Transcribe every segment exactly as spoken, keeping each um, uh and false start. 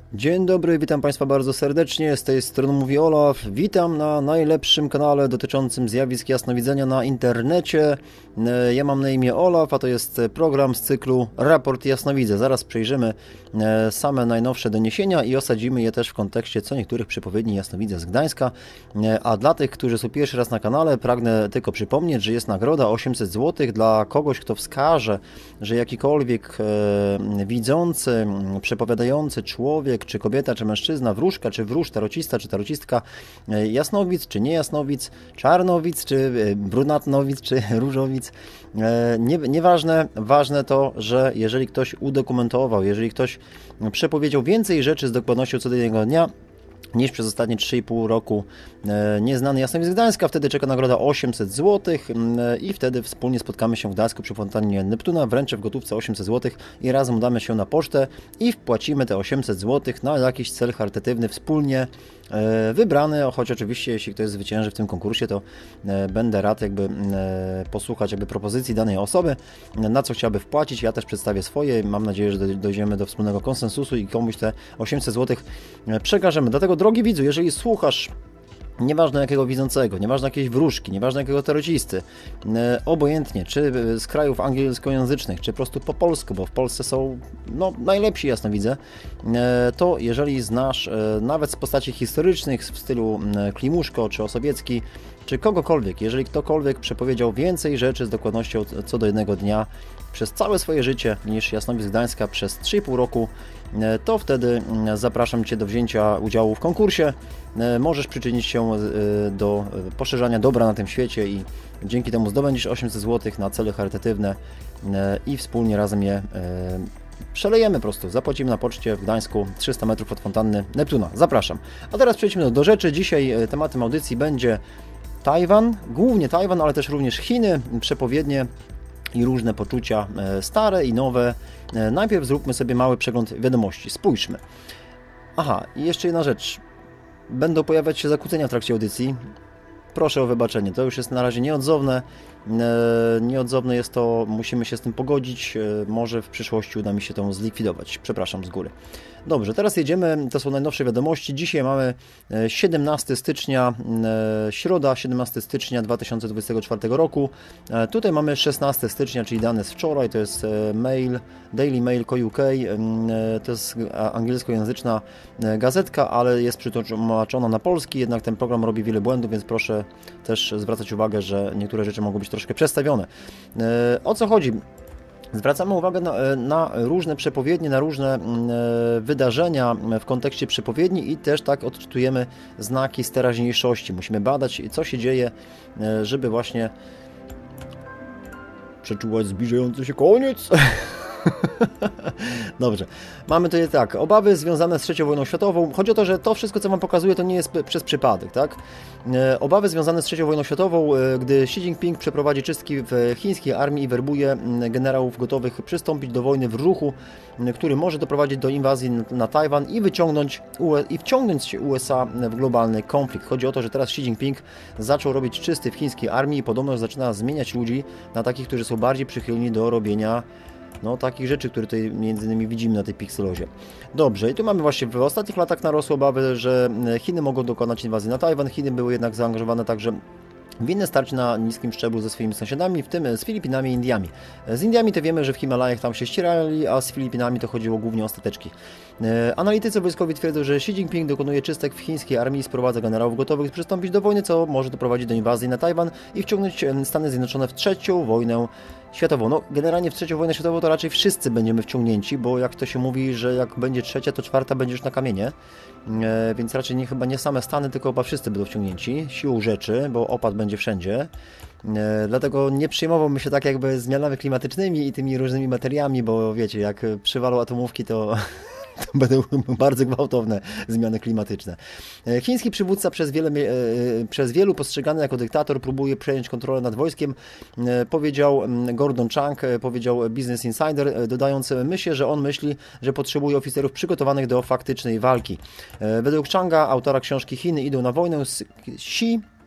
Dzień dobry, witam Państwa bardzo serdecznie, z tej strony mówi Olaf. Witam na najlepszym kanale dotyczącym zjawisk jasnowidzenia na internecie. Ja mam na imię Olaf, a to jest program z cyklu Raport Jasnowidza. Zaraz przejrzymy same najnowsze doniesienia i osadzimy je też w kontekście co niektórych przepowiedni jasnowidza z Gdańska. A dla tych, którzy są pierwszy raz na kanale, pragnę tylko przypomnieć, że jest nagroda osiemset złotych dla kogoś, kto wskaże, że jakikolwiek widzący, przepowiadający człowiek, czy kobieta, czy mężczyzna, wróżka, czy wróż, tarocista, czy tarocistka, jasnowic, czy nie jasnowic, czarnowic, czy brunatnowic, czy różowic. Nie, nieważne, ważne to, że jeżeli ktoś udokumentował, jeżeli ktoś przepowiedział więcej rzeczy z dokładnością co do jednego dnia, niż przez ostatnie trzy i pół roku nieznany jasnowic z Gdańska, wtedy czeka nagroda osiemset złotych i wtedy wspólnie spotkamy się w Gdańsku przy fontannie Neptuna, wręczę w gotówce osiemset złotych i razem udamy się na pocztę i wpłacimy te osiemset złotych na jakiś cel charytatywny wspólnie wybrany, choć oczywiście jeśli ktoś zwycięży w tym konkursie, to będę rad jakby posłuchać jakby propozycji danej osoby, na co chciałaby wpłacić. Ja też przedstawię swoje, mam nadzieję, że dojdziemy do wspólnego konsensusu i komuś te osiemset złotych przekażemy. Dlatego drogi widzu, jeżeli słuchasz nieważne jakiego widzącego, nieważne jakiejś wróżki, nieważne jakiego tarocisty, e, obojętnie, czy z krajów angielskojęzycznych, czy po prostu po polsku, bo w Polsce są no, najlepsi jasnowidze, e, to jeżeli znasz e, nawet z postaci historycznych w stylu e, Klimuszko, czy Osowiecki, czy kogokolwiek, jeżeli ktokolwiek przepowiedział więcej rzeczy z dokładnością co do jednego dnia przez całe swoje życie niż jasnowic z Gdańska przez trzy i pół roku, to wtedy zapraszam Cię do wzięcia udziału w konkursie. Możesz przyczynić się do poszerzania dobra na tym świecie i dzięki temu zdobędziesz osiemset złotych na cele charytatywne i wspólnie razem je przelejemy po prostu. Zapłacimy na poczcie w Gdańsku trzysta metrów od fontanny Neptuna. Zapraszam. A teraz przejdźmy do rzeczy. Dzisiaj tematem audycji będzie Tajwan, głównie Tajwan, ale też również Chiny, przepowiednie i różne poczucia stare i nowe. Najpierw zróbmy sobie mały przegląd wiadomości. Spójrzmy. Aha, i jeszcze jedna rzecz. Będą pojawiać się zakłócenia w trakcie audycji. Proszę o wybaczenie. To już jest na razie nieodzowne. Nieodzowne jest to, musimy się z tym pogodzić. Może w przyszłości uda mi się to zlikwidować. Przepraszam z góry. Dobrze, teraz jedziemy. To są najnowsze wiadomości. Dzisiaj mamy siedemnastego stycznia, środa, siedemnastego stycznia dwa tysiące dwudziestego czwartego roku. Tutaj mamy szesnastego stycznia, czyli dane z wczoraj. To jest mail, Daily Mail co U K. To jest angielskojęzyczna gazetka, ale jest przetłumaczona na polski. Jednak ten program robi wiele błędów, więc proszę też zwracać uwagę, że niektóre rzeczy mogą być troszkę przestawione. O co chodzi? Zwracamy uwagę na, na różne przepowiednie, na różne e, wydarzenia w kontekście przepowiedni i też tak odczytujemy znaki z teraźniejszości. Musimy badać, co się dzieje, e, żeby właśnie przeczuwać zbliżający się koniec. Dobrze. Mamy tutaj tak, obawy związane z trzecią wojną światową. Chodzi o to, że to wszystko, co Wam pokazuję, to nie jest przez przypadek, tak? E, obawy związane z trzecią wojną światową, e, gdy Xi Jinping przeprowadzi czystki w chińskiej armii i werbuje generałów gotowych przystąpić do wojny w ruchu, który może doprowadzić do inwazji na, na Tajwan i wyciągnąć i wciągnąć U S A w globalny konflikt. Chodzi o to, że teraz Xi Jinping zaczął robić czysty w chińskiej armii i podobno zaczyna zmieniać ludzi na takich, którzy są bardziej przychylni do robienia no, takich rzeczy, które tutaj między innymi widzimy na tej pikselozie. Dobrze, i tu mamy właśnie w ostatnich latach narosły obawy, że Chiny mogą dokonać inwazji na Tajwan. Chiny były jednak zaangażowane także w inne starcie na niskim szczeblu ze swoimi sąsiadami, w tym z Filipinami i Indiami. Z Indiami to wiemy, że w Himalajach tam się ścierali, a z Filipinami to chodziło głównie o stateczki. Analitycy wojskowi twierdzą, że Xi Jinping dokonuje czystek w chińskiej armii i sprowadza generałów gotowych przystąpić do wojny, co może doprowadzić do inwazji na Tajwan i wciągnąć Stany Zjednoczone w trzecią wojnę światową. No, generalnie w trzecią wojnę światową to raczej wszyscy będziemy wciągnięci, bo jak to się mówi, że jak będzie trzecia, to czwarta będzie już na kamienie, e, więc raczej nie, chyba nie same Stany, tylko chyba wszyscy będą wciągnięci siłą rzeczy, bo opad będzie wszędzie. E, dlatego nie przejmowałbym się tak jakby zmianami klimatycznymi i tymi różnymi materiami, bo wiecie, jak przywalą atomówki, to to będą bardzo gwałtowne zmiany klimatyczne. Chiński przywódca przez, wiele, przez wielu postrzegany jako dyktator próbuje przejąć kontrolę nad wojskiem, powiedział Gordon Chang, powiedział Business Insider, dodając, myślę, że on myśli, że potrzebuje oficerów przygotowanych do faktycznej walki. Według Changa, autora książki Chiny idą na wojnę, Xi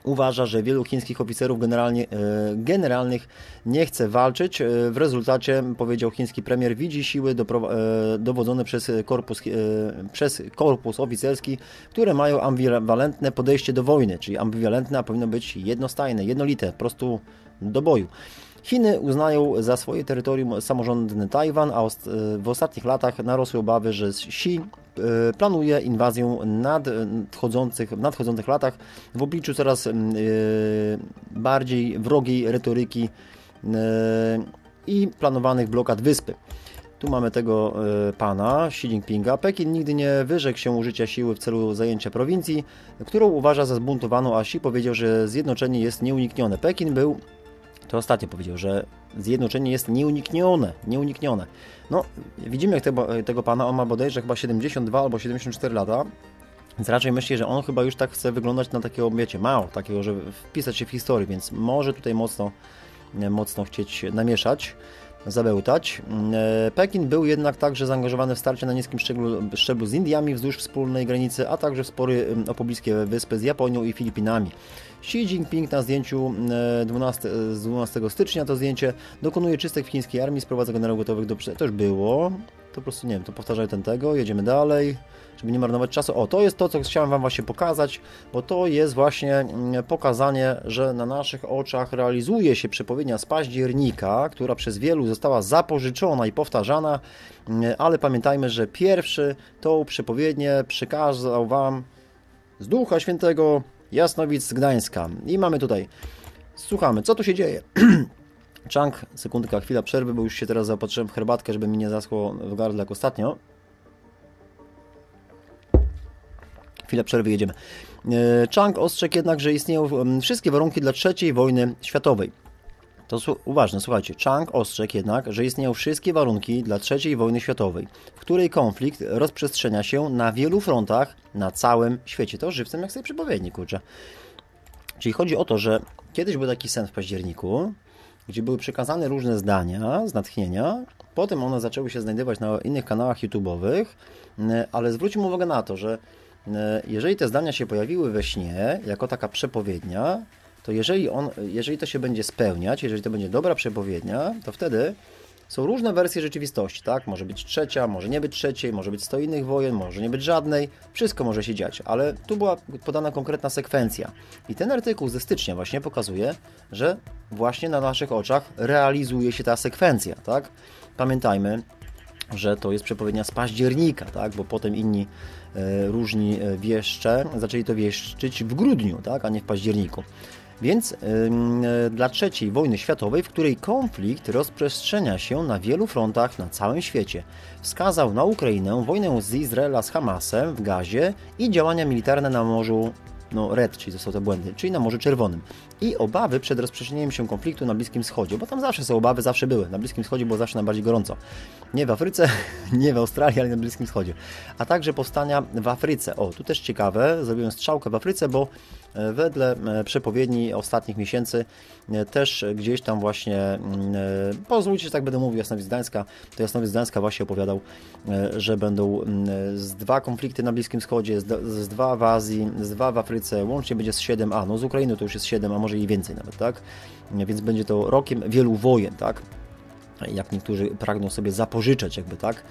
uważa, że wielu chińskich oficerów generalnie, generalnych nie chce walczyć. W rezultacie, powiedział chiński premier, widzi siły dowodzone przez korpus, przez korpus oficerski, które mają ambiwalentne podejście do wojny, czyli ambiwalentne, a powinno być jednostajne, jednolite, po prostu do boju. Chiny uznają za swoje terytorium samorządny Tajwan, a w ostatnich latach narosły obawy, że Xi planuje inwazję nadchodzących, w nadchodzących latach w obliczu coraz bardziej wrogiej retoryki i planowanych blokad wyspy. Tu mamy tego pana, Xi Jinpinga. Pekin nigdy nie wyrzekł się użycia siły w celu zajęcia prowincji, którą uważa za zbuntowaną, a Xi powiedział, że zjednoczenie jest nieuniknione. Pekin był To ostatnio powiedział, że zjednoczenie jest nieuniknione, nieuniknione. No, widzimy jak tego, tego pana, on ma bodajże chyba siedemdziesiąt dwa albo siedemdziesiąt cztery lata, więc raczej myślę, że on chyba już tak chce wyglądać na takiego, wiecie, mało, takiego, że wpisać się w historię, więc może tutaj mocno, mocno chcieć namieszać, zabełtać. Pekin był jednak także zaangażowany w starcie na niskim szczeblu, szczeblu z Indiami wzdłuż wspólnej granicy, a także w spory o pobliskie wyspy z Japonią i Filipinami. Xi Jinping na zdjęciu z dwunastego stycznia, to zdjęcie, dokonuje czystek w chińskiej armii, sprowadza generałów gotowych do... To już było, to po prostu nie wiem, to powtarzają ten tego, jedziemy dalej, żeby nie marnować czasu. O, to jest to, co chciałem Wam właśnie pokazać, bo to jest właśnie pokazanie, że na naszych oczach realizuje się przepowiednia z października, która przez wielu została zapożyczona i powtarzana, ale pamiętajmy, że pierwszy tą przepowiednię przekazał Wam z Ducha Świętego Jasnowic z Gdańska. I mamy tutaj, słuchamy, co tu się dzieje. Chang, sekundka, chwila przerwy, bo już się teraz zaopatrzyłem w herbatkę, żeby mi nie zaschło w gardle jak ostatnio. Chwilę przerwy, jedziemy. Chang ostrzegł jednak, że istnieją wszystkie warunki dla trzeciej wojny światowej. To uważne, słuchajcie. Chang ostrzegł jednak, że istnieją wszystkie warunki dla trzeciej wojny światowej, w której konflikt rozprzestrzenia się na wielu frontach na całym świecie. To żywcem jak sobie przepowiedni, kurczę. Czyli chodzi o to, że kiedyś był taki sen w październiku, gdzie były przekazane różne zdania z natchnienia, potem one zaczęły się znajdować na innych kanałach YouTube'owych, ale zwróćmy uwagę na to, że jeżeli te zdania się pojawiły we śnie, jako taka przepowiednia, to jeżeli, on, jeżeli to się będzie spełniać, jeżeli to będzie dobra przepowiednia, to wtedy są różne wersje rzeczywistości, tak? Może być trzecia, może nie być trzeciej, może być sto innych wojen, może nie być żadnej, wszystko może się dziać, ale tu była podana konkretna sekwencja. I ten artykuł ze stycznia właśnie pokazuje, że właśnie na naszych oczach realizuje się ta sekwencja, tak? Pamiętajmy, że to jest przepowiednia z października, tak? Bo potem inni e, różni wieszcze zaczęli to wieszczyć w grudniu, tak? A nie w październiku. Więc yy, dla trzeciej wojny światowej, w której konflikt rozprzestrzenia się na wielu frontach na całym świecie, wskazał na Ukrainę, wojnę z Izraela z Hamasem w Gazie i działania militarne na Morzu no, Red, czyli to są te błędy, czyli na Morzu Czerwonym. I obawy przed rozprzestrzenieniem się konfliktu na Bliskim Wschodzie, bo tam zawsze są obawy, zawsze były. Na Bliskim Wschodzie było zawsze najbardziej gorąco. Nie w Afryce, nie w Australii, ale na Bliskim Wschodzie. A także powstania w Afryce. O, tu też ciekawe, zrobiłem strzałkę w Afryce, bo wedle przepowiedni ostatnich miesięcy też gdzieś tam właśnie, pozwólcie, że tak będę mówił, Jasnowic Gdańska, to Jasnowic Gdańska właśnie opowiadał, że będą z dwa konflikty na Bliskim Wschodzie, z dwa w Azji, z dwa w Afryce, łącznie będzie z siedem, a no z Ukrainy to już jest siedem, a może i więcej nawet, tak? Więc będzie to rokiem wielu wojen, tak? Jak niektórzy pragną sobie zapożyczać jakby, tak?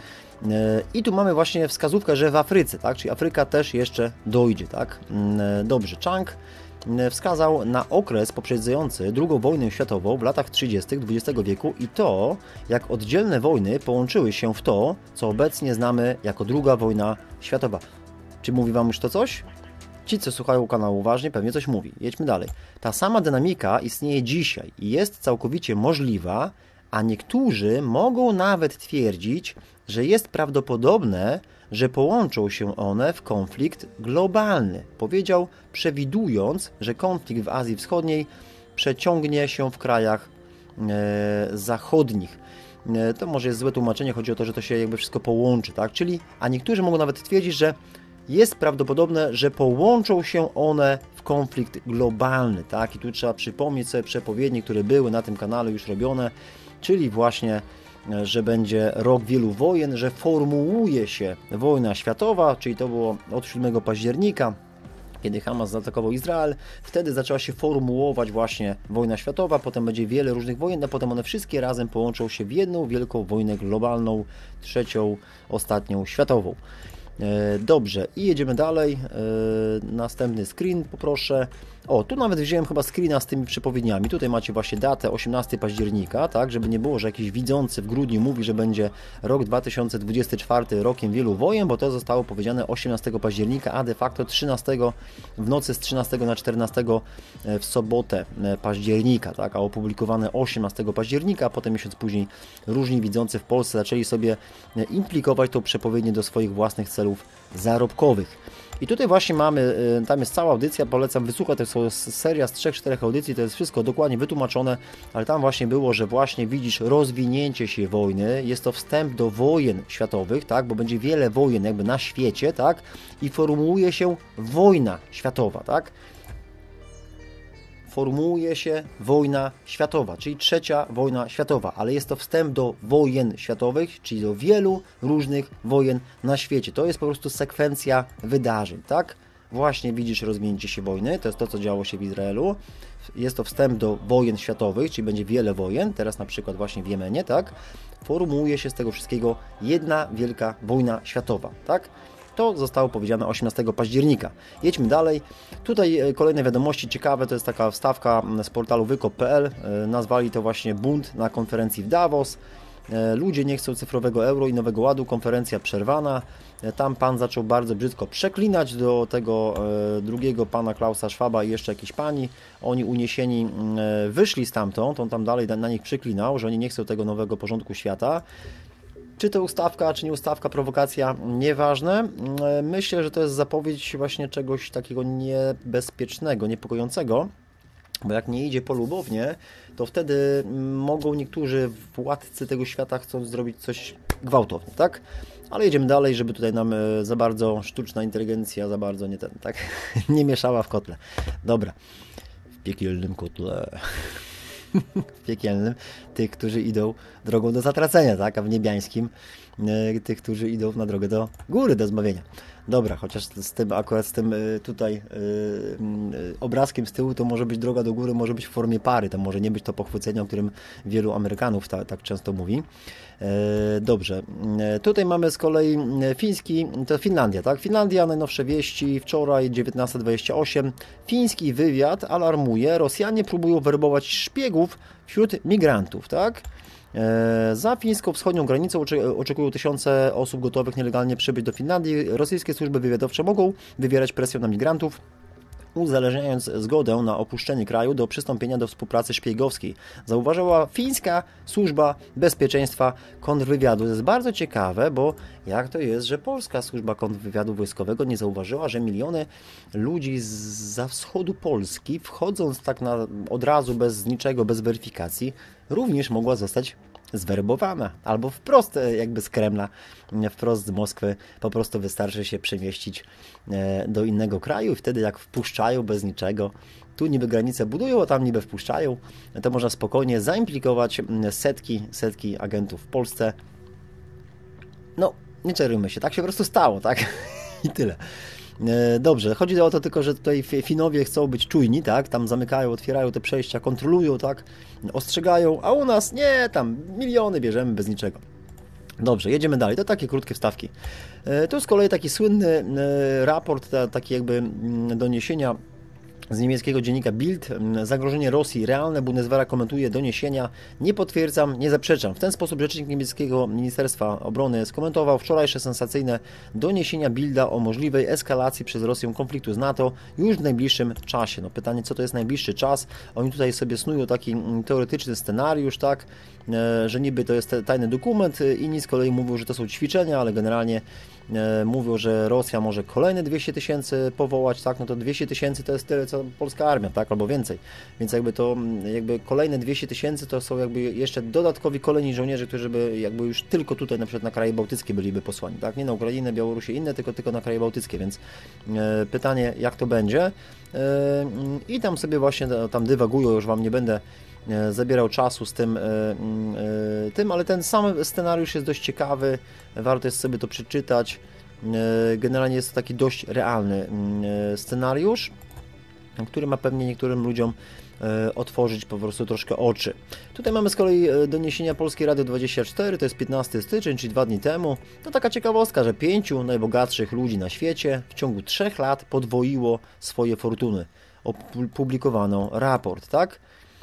I tu mamy właśnie wskazówkę, że w Afryce, tak? Czyli Afryka też jeszcze dojdzie, tak? Dobrze, Chang wskazał na okres poprzedzający drugą wojnę światową w latach trzydziestych dwudziestego wieku i to, jak oddzielne wojny połączyły się w to, co obecnie znamy jako druga wojna światowa. Czy mówi Wam już to coś? Ci, co słuchają kanału uważnie, pewnie coś mówi. Jedźmy dalej. Ta sama dynamika istnieje dzisiaj i jest całkowicie możliwa, a niektórzy mogą nawet twierdzić, że jest prawdopodobne, że połączą się one w konflikt globalny. Powiedział, przewidując, że konflikt w Azji Wschodniej przeciągnie się w krajach e, zachodnich. E, to może jest złe tłumaczenie, chodzi o to, że to się jakby wszystko połączy, tak? Czyli, a niektórzy mogą nawet twierdzić, że jest prawdopodobne, że połączą się one w konflikt globalny, tak? I tu trzeba przypomnieć sobie przepowiednie, które były na tym kanale już robione, czyli właśnie, że będzie rok wielu wojen, że formułuje się wojna światowa, czyli to było od siódmego października, kiedy Hamas zaatakował Izrael, wtedy zaczęła się formułować właśnie wojna światowa, potem będzie wiele różnych wojen, a potem one wszystkie razem połączą się w jedną wielką wojnę globalną, trzecią, ostatnią światową. Dobrze, i jedziemy dalej. Następny screen poproszę. O, tu nawet wziąłem chyba screena z tymi przepowiedniami. Tutaj macie właśnie datę osiemnastego października, tak, żeby nie było, że jakiś widzący w grudniu mówi, że będzie rok dwa tysiące dwudziesty czwarty rokiem wielu wojen, bo to zostało powiedziane osiemnastego października, a de facto trzynastego w nocy z trzynastego na czternastego w sobotę października, tak, a opublikowane osiemnastego października, a potem miesiąc później różni widzący w Polsce zaczęli sobie implikować tą przepowiednię do swoich własnych celów zarobkowych. I tutaj właśnie mamy, tam jest cała audycja, polecam wysłuchać, to jest seria z trzech czterech audycji, to jest wszystko dokładnie wytłumaczone, ale tam właśnie było, że właśnie widzisz rozwinięcie się wojny, jest to wstęp do wojen światowych, tak, bo będzie wiele wojen jakby na świecie, tak, i formułuje się wojna światowa, tak. Formułuje się wojna światowa, czyli trzecia wojna światowa, ale jest to wstęp do wojen światowych, czyli do wielu różnych wojen na świecie. To jest po prostu sekwencja wydarzeń, tak? Właśnie widzisz rozwinięcie się wojny, to jest to, co działo się w Izraelu. Jest to wstęp do wojen światowych, czyli będzie wiele wojen, teraz na przykład właśnie w Jemenie, tak? Formułuje się z tego wszystkiego jedna wielka wojna światowa, tak? To zostało powiedziane osiemnastego października. Jedźmy dalej. Tutaj kolejne wiadomości ciekawe, to jest taka wstawka z portalu wykop kropka p l. Nazwali to właśnie bunt na konferencji w Davos. Ludzie nie chcą cyfrowego euro i nowego ładu, konferencja przerwana. Tam pan zaczął bardzo brzydko przeklinać do tego drugiego pana Klausa Schwaba i jeszcze jakiejś pani. Oni uniesieni wyszli stamtąd, on tam dalej na nich przeklinał, że oni nie chcą tego nowego porządku świata. Czy to ustawka, czy nie ustawka, prowokacja, nieważne. Myślę, że to jest zapowiedź właśnie czegoś takiego niebezpiecznego, niepokojącego, bo jak nie idzie polubownie, to wtedy mogą niektórzy władcy tego świata chcą zrobić coś gwałtownie, tak? Ale jedziemy dalej, żeby tutaj nam za bardzo sztuczna inteligencja, za bardzo nie ten, tak? Nie mieszała w kotle. Dobra, w piekielnym kotle. W piekielnym, tych, którzy idą drogą do zatracenia, tak, a w niebiańskim tych, którzy idą na drogę do góry, do zbawienia. Dobra, chociaż z tym akurat z tym tutaj yy, obrazkiem z tyłu to może być droga do góry, może być w formie pary, to może nie być to pochwycenie, o którym wielu Amerykanów ta, tak często mówi. Yy, dobrze, yy, tutaj mamy z kolei fiński, to Finlandia, tak? Finlandia, najnowsze wieści, wczoraj dziewiętnasta dwadzieścia osiem. Fiński wywiad alarmuje, Rosjanie próbują werbować szpiegów wśród migrantów, tak? Za fińską wschodnią granicą oczekują tysiące osób gotowych nielegalnie przybyć do Finlandii. Rosyjskie służby wywiadowcze mogą wywierać presję na migrantów, uzależniając zgodę na opuszczenie kraju do przystąpienia do współpracy szpiegowskiej. Zauważyła fińska służba bezpieczeństwa kontrwywiadu. To jest bardzo ciekawe, bo jak to jest, że polska służba kontrwywiadu wojskowego nie zauważyła, że miliony ludzi zza wschodu Polski, wchodząc tak na, od razu bez niczego, bez weryfikacji, również mogła zostać zwerbowana, albo wprost jakby z Kremla, wprost z Moskwy, po prostu wystarczy się przemieścić do innego kraju i wtedy jak wpuszczają bez niczego, tu niby granice budują, a tam niby wpuszczają, to można spokojnie zaimplikować setki, setki agentów w Polsce. No, nie czarujmy się, tak się po prostu stało, tak? I tyle. Dobrze, chodzi o to tylko, że tutaj Finowie chcą być czujni, tak, tam zamykają, otwierają te przejścia, kontrolują, tak, ostrzegają, a u nas nie, tam miliony bierzemy bez niczego. Dobrze, jedziemy dalej, to takie krótkie wstawki. Tu z kolei taki słynny raport, taki jakby doniesienia z niemieckiego dziennika Bild. Zagrożenie Rosji realne. Bundeswehra komentuje doniesienia. Nie potwierdzam, nie zaprzeczam. W ten sposób rzecznik niemieckiego Ministerstwa Obrony skomentował wczorajsze sensacyjne doniesienia Bilda o możliwej eskalacji przez Rosję konfliktu z NATO już w najbliższym czasie. No pytanie, co to jest najbliższy czas? Oni tutaj sobie snują taki teoretyczny scenariusz, tak, że niby to jest tajny dokument. Inni z kolei mówią, że to są ćwiczenia, ale generalnie mówią, że Rosja może kolejne dwieście tysięcy powołać, tak, no to dwieście tysięcy to jest tyle, co polska armia, tak, albo więcej, więc jakby to, jakby kolejne dwieście tysięcy to są jakby jeszcze dodatkowi kolejni żołnierze, którzy by jakby już tylko tutaj na przykład na kraje bałtyckie byliby posłani, tak, nie na Ukrainę, Białorusię, inne, tylko, tylko na kraje bałtyckie, więc e, pytanie, jak to będzie e, i tam sobie właśnie tam dywagują, już Wam nie będę zabierał czasu z tym, tym, ale ten sam scenariusz jest dość ciekawy, warto jest sobie to przeczytać. Generalnie jest to taki dość realny scenariusz, który ma pewnie niektórym ludziom otworzyć po prostu troszkę oczy. Tutaj mamy z kolei doniesienia Polskie Radio dwadzieścia cztery, to jest piętnastego stycznia, czyli dwa dni temu. To taka ciekawostka, że pięciu najbogatszych ludzi na świecie w ciągu trzech lat podwoiło swoje fortuny. Opublikowano raport, tak?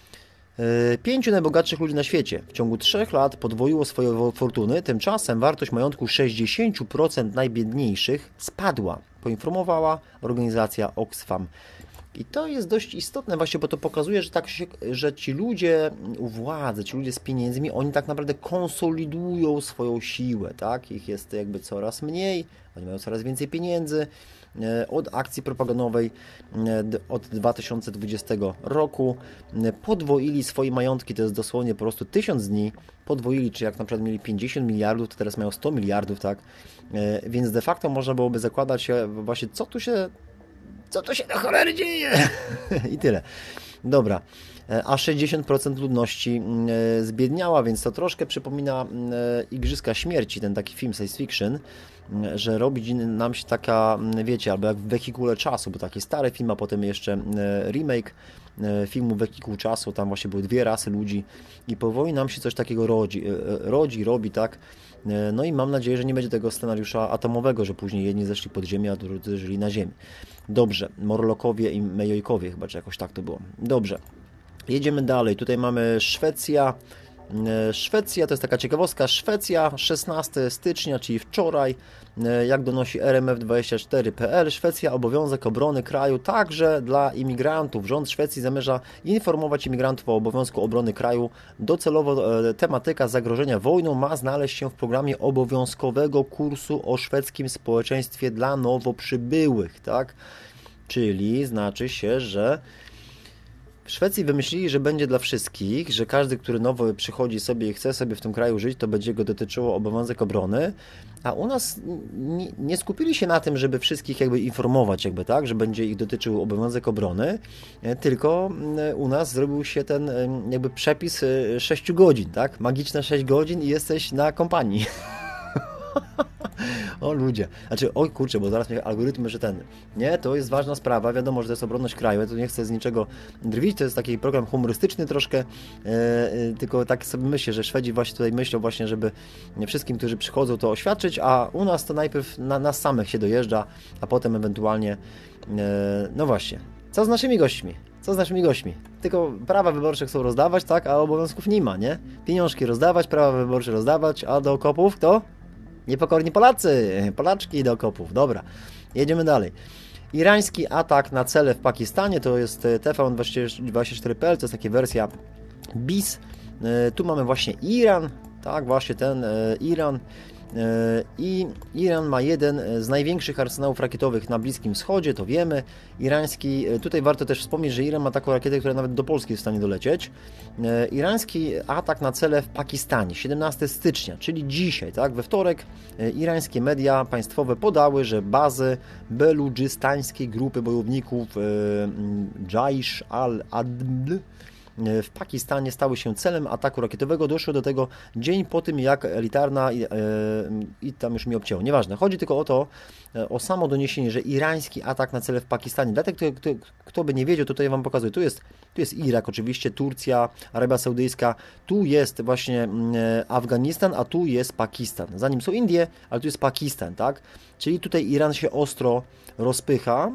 Pięciu najbogatszych ludzi na świecie w ciągu trzech lat podwoiło swoje fortuny, tymczasem wartość majątku sześćdziesiąt procent najbiedniejszych spadła, poinformowała organizacja Oxfam. I to jest dość istotne właśnie, bo to pokazuje, że, tak się, że ci ludzie u władzy, ci ludzie z pieniędzmi, oni tak naprawdę konsolidują swoją siłę, tak? Ich jest jakby coraz mniej, oni mają coraz więcej pieniędzy. Od akcji propagandowej od dwa tysiące dwudziestego roku podwoili swoje majątki, to jest dosłownie po prostu tysiąc dni, podwoili, czy jak na przykład mieli pięćdziesiąt miliardów, to teraz mają sto miliardów, tak? Więc de facto można byłoby zakładać właśnie, co tu się Co to się na cholery dzieje? I tyle. Dobra. A sześćdziesiąt procent ludności zbiedniała, więc to troszkę przypomina Igrzyska Śmierci, ten taki film science fiction, że robi nam się taka, wiecie, albo jak w Wehikule Czasu, bo taki stary film, a potem jeszcze remake filmu Wehikuł Czasu, tam właśnie były dwie rasy ludzi i powoli nam się coś takiego rodzi, rodzi, robi, tak? No i mam nadzieję, że nie będzie tego scenariusza atomowego, że później jedni zeszli pod ziemię, a drudzy żyli na ziemi. Dobrze, Morlockowie i Mejojkowie chyba, czy jakoś tak to było. Dobrze, jedziemy dalej. Tutaj mamy Szwecja. Szwecja, to jest taka ciekawostka, Szwecja szesnastego stycznia, czyli wczoraj, jak donosi R M F dwadzieścia cztery kropka P L, Szwecja obowiązek obrony kraju także dla imigrantów. Rząd Szwecji zamierza informować imigrantów o obowiązku obrony kraju. Docelowo tematyka zagrożenia wojną ma znaleźć się w programie obowiązkowego kursu o szwedzkim społeczeństwie dla nowo przybyłych, tak? Czyli znaczy się, że w Szwecji wymyślili, że będzie dla wszystkich, że każdy, który nowo przychodzi sobie i chce sobie w tym kraju żyć, to będzie go dotyczyło obowiązek obrony, a u nas nie, nie skupili się na tym, żeby wszystkich jakby informować, jakby tak, że będzie ich dotyczył obowiązek obrony, tylko u nas zrobił się ten jakby przepis sześciu godzin, tak, magiczne sześć godzin i jesteś na kompanii. O ludzie, znaczy, oj kurczę, bo zaraz mnie algorytmy, że ten, nie, to jest ważna sprawa, wiadomo, że to jest obronność kraju, ja tu nie chcę z niczego drwić, to jest taki program humorystyczny troszkę, e, e, tylko tak sobie myślę, że Szwedzi właśnie tutaj myślą właśnie, żeby wszystkim, którzy przychodzą, to oświadczyć, a u nas to najpierw na nas samych się dojeżdża, a potem ewentualnie, e, no właśnie, co z naszymi gośćmi? Co z naszymi gośćmi? Tylko prawa wyborcze chcą rozdawać, tak, a obowiązków nie ma, nie? Pieniążki rozdawać, prawa wyborcze rozdawać, a do okopów kto? Niepokorni Polacy, Polaczki do okopów. Dobra, jedziemy dalej. Irański atak na cele w Pakistanie, to jest T V N dwadzieścia cztery kropka P L, to jest taka wersja B I S. Tu mamy właśnie Iran, tak, właśnie ten Iran. I Iran ma jeden z największych arsenałów rakietowych na Bliskim Wschodzie, to wiemy. Irański, tutaj warto też wspomnieć, że Iran ma taką rakietę, która nawet do Polski jest w stanie dolecieć. Irański atak na cele w Pakistanie, siedemnastego stycznia, czyli dzisiaj, tak, we wtorek, irańskie media państwowe podały, że bazy beludżystańskiej grupy bojowników Jaish al-Adl w Pakistanie stały się celem ataku rakietowego. Doszło do tego dzień po tym, jak elitarna i, i tam już mi obcięło. Nieważne. Chodzi tylko o to, o samo doniesienie, że irański atak na cele w Pakistanie. Dlatego, kto, kto, kto by nie wiedział, tutaj Wam pokazuję. Tu jest, tu jest Irak oczywiście, Turcja, Arabia Saudyjska. Tu jest właśnie Afganistan, a tu jest Pakistan. Zanim są Indie, ale tu jest Pakistan, tak? Czyli tutaj Iran się ostro rozpycha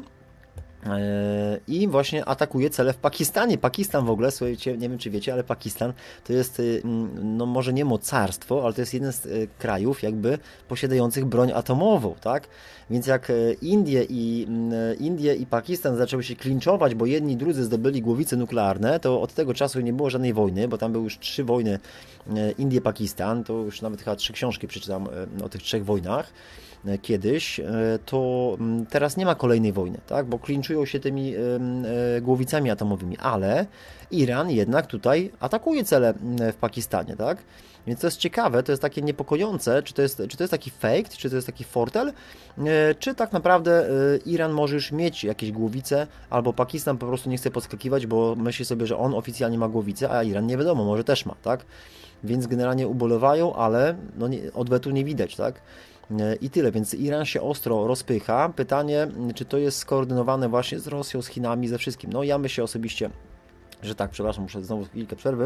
i właśnie atakuje cele w Pakistanie. Pakistan w ogóle, słuchajcie, nie wiem czy wiecie, ale Pakistan to jest, no może nie mocarstwo, ale to jest jeden z krajów jakby posiadających broń atomową, tak? Więc jak Indie i, Indie i Pakistan zaczęły się klinczować, bo jedni i drudzy zdobyli głowice nuklearne, to od tego czasu nie było żadnej wojny, bo tam były już trzy wojny Indie-Pakistan, to już nawet chyba trzy książki przeczytam o tych trzech wojnach kiedyś, to teraz nie ma kolejnej wojny, tak? Bo klinczują się tymi głowicami atomowymi, ale Iran jednak tutaj atakuje cele w Pakistanie, tak? Więc to jest ciekawe, to jest takie niepokojące, czy to jest, czy to jest taki fake, czy to jest taki fortel, czy tak naprawdę Iran może już mieć jakieś głowice, albo Pakistan po prostu nie chce podskakiwać, bo myśli sobie, że on oficjalnie ma głowicę, a Iran nie wiadomo, może też ma, tak? Więc generalnie ubolewają, ale no nie, odwetu nie widać, tak? I tyle, więc Iran się ostro rozpycha. Pytanie, czy to jest skoordynowane właśnie z Rosją, z Chinami, ze wszystkim. No ja myślę osobiście, że tak, przepraszam, muszę znowu chwilkę przerwy.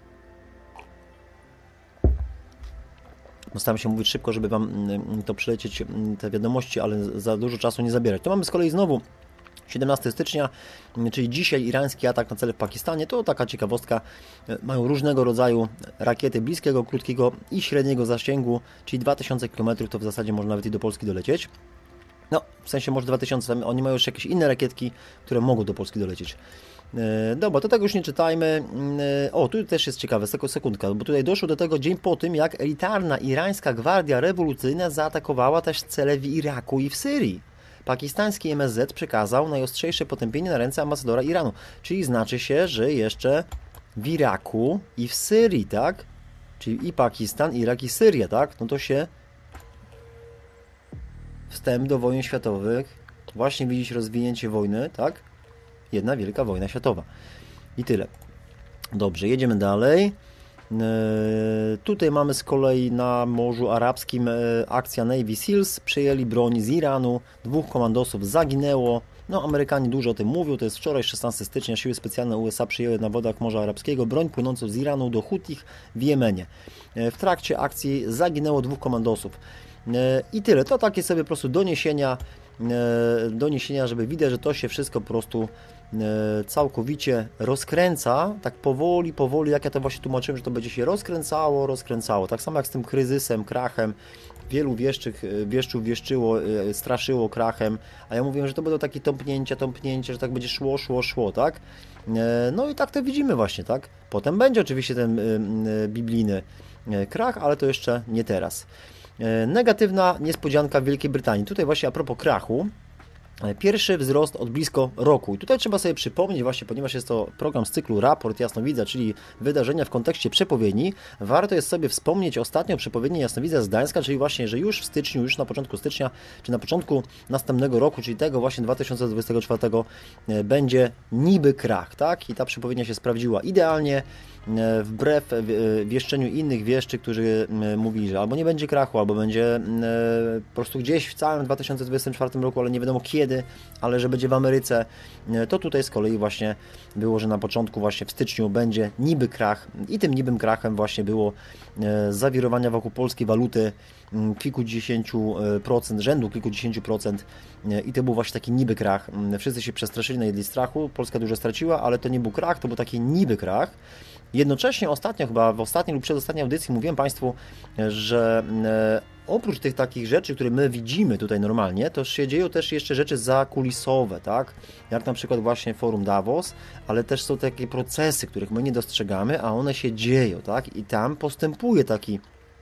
Staram się mówić szybko, żeby Wam to przelecieć, te wiadomości, ale za dużo czasu nie zabierać. To mamy z kolei znowu siedemnastego stycznia, czyli dzisiaj irański atak na cele w Pakistanie. To taka ciekawostka. Mają różnego rodzaju rakiety bliskiego, krótkiego i średniego zasięgu, czyli dwa tysiące kilometrów, to w zasadzie można nawet i do Polski dolecieć. No, w sensie może dwa tysiące, oni mają już jakieś inne rakietki, które mogą do Polski dolecieć. Dobra, to tego już nie czytajmy. O, tu też jest ciekawe, sekundka, bo tutaj doszło do tego dzień po tym, jak elitarna irańska gwardia rewolucyjna zaatakowała też cele w Iraku i w Syrii. Pakistański M S Z przekazał najostrzejsze potępienie na ręce ambasadora Iranu. Czyli znaczy się, że jeszcze w Iraku i w Syrii, tak? Czyli i Pakistan, Irak i Syria, tak? No to się wstęp do wojen światowych, właśnie widzieć rozwinięcie wojny, tak? Jedna wielka wojna światowa. I tyle. Dobrze, jedziemy dalej. Yy, tutaj mamy z kolei na Morzu Arabskim yy, akcja Navy Seals. Przejęli broń z Iranu. Dwóch komandosów zaginęło. No, Amerykanie dużo o tym mówią. To jest wczoraj, szesnastego stycznia. Siły specjalne U S A przyjęły na wodach Morza Arabskiego broń płynącą z Iranu do Hutich w Jemenie. Yy, w trakcie akcji zaginęło dwóch komandosów. Yy, I tyle. To takie sobie po prostu doniesienia, yy, doniesienia, żeby widać, że to się wszystko po prostu całkowicie rozkręca, tak powoli, powoli, jak ja to właśnie tłumaczyłem, że to będzie się rozkręcało, rozkręcało. Tak samo jak z tym kryzysem, krachem. Wielu wieszczych, wieszczów wieszczyło, straszyło krachem, a ja mówiłem, że to będą takie tąpnięcia, tąpnięcia, że tak będzie szło, szło, szło, tak? No i tak to widzimy właśnie, tak? Potem będzie oczywiście ten biblijny krach, ale to jeszcze nie teraz. Negatywna niespodzianka w Wielkiej Brytanii. Tutaj właśnie a propos krachu, pierwszy wzrost od blisko roku. I tutaj trzeba sobie przypomnieć, właśnie ponieważ jest to program z cyklu Raport Jasnowidza, czyli wydarzenia w kontekście przepowiedni, warto jest sobie wspomnieć ostatnią przepowiednię Jasnowidza z Gdańska, czyli właśnie, że już w styczniu, już na początku stycznia, czy na początku następnego roku, czyli tego właśnie dwa tysiące dwudziestego czwartego będzie niby krach, tak? I ta przepowiednia się sprawdziła idealnie, wbrew wieszczeniu innych wieszczy, którzy mówili, że albo nie będzie krachu, albo będzie po prostu gdzieś w całym dwa tysiące dwudziestym czwartym roku, ale nie wiadomo kiedy, ale że będzie w Ameryce, to tutaj z kolei właśnie było, że na początku właśnie w styczniu będzie niby krach i tym nibym krachem właśnie było zawirowania wokół polskiej waluty kilkudziesięciu procent, rzędu kilkudziesięciu procent i to był właśnie taki niby krach. Wszyscy się przestraszyli, najedli strachu, Polska dużo straciła, ale to nie był krach, to był taki niby krach. Jednocześnie ostatnio, chyba w ostatniej lub przedostatniej audycji mówiłem Państwu, że oprócz tych takich rzeczy, które my widzimy tutaj normalnie, to się dzieją też jeszcze rzeczy zakulisowe, tak? Jak na przykład właśnie forum Davos, ale też są takie procesy, których my nie dostrzegamy, a one się dzieją, tak? I tam postępuje taki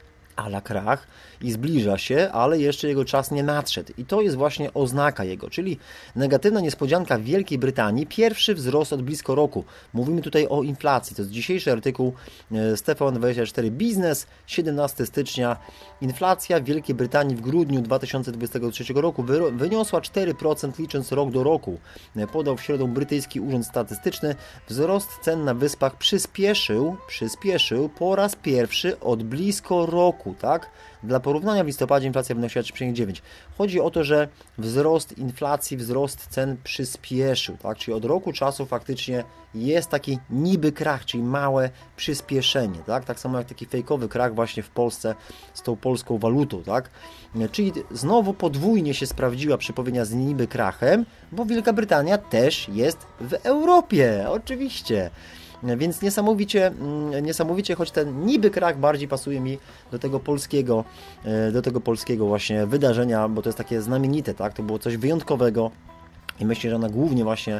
a la krach i zbliża się, ale jeszcze jego czas nie nadszedł. I to jest właśnie oznaka jego, czyli negatywna niespodzianka w Wielkiej Brytanii, pierwszy wzrost od blisko roku. Mówimy tutaj o inflacji. To jest dzisiejszy artykuł z T V N dwadzieścia cztery Biznes, siedemnastego stycznia. Inflacja w Wielkiej Brytanii w grudniu dwa tysiące dwudziestego trzeciego roku wyniosła cztery procent licząc rok do roku. Podał w środę brytyjski Urząd Statystyczny. Wzrost cen na wyspach przyspieszył, przyspieszył po raz pierwszy od blisko roku. Tak? Dla porównania w listopadzie inflacja wynosiła trzy przecinek dziewięć. Chodzi o to, że wzrost inflacji, wzrost cen przyspieszył, tak? Czyli od roku czasu faktycznie jest taki niby krach, czyli małe przyspieszenie, tak? Tak samo jak taki fejkowy krach właśnie w Polsce z tą polską walutą, tak? Czyli znowu podwójnie się sprawdziła przepowiednia z niby krachem, bo Wielka Brytania też jest w Europie, oczywiście. Więc niesamowicie, niesamowicie, choć ten niby krach bardziej pasuje mi do tego polskiego, do tego polskiego właśnie wydarzenia, bo to jest takie znamienite, tak? To było coś wyjątkowego i myślę, że ona głównie właśnie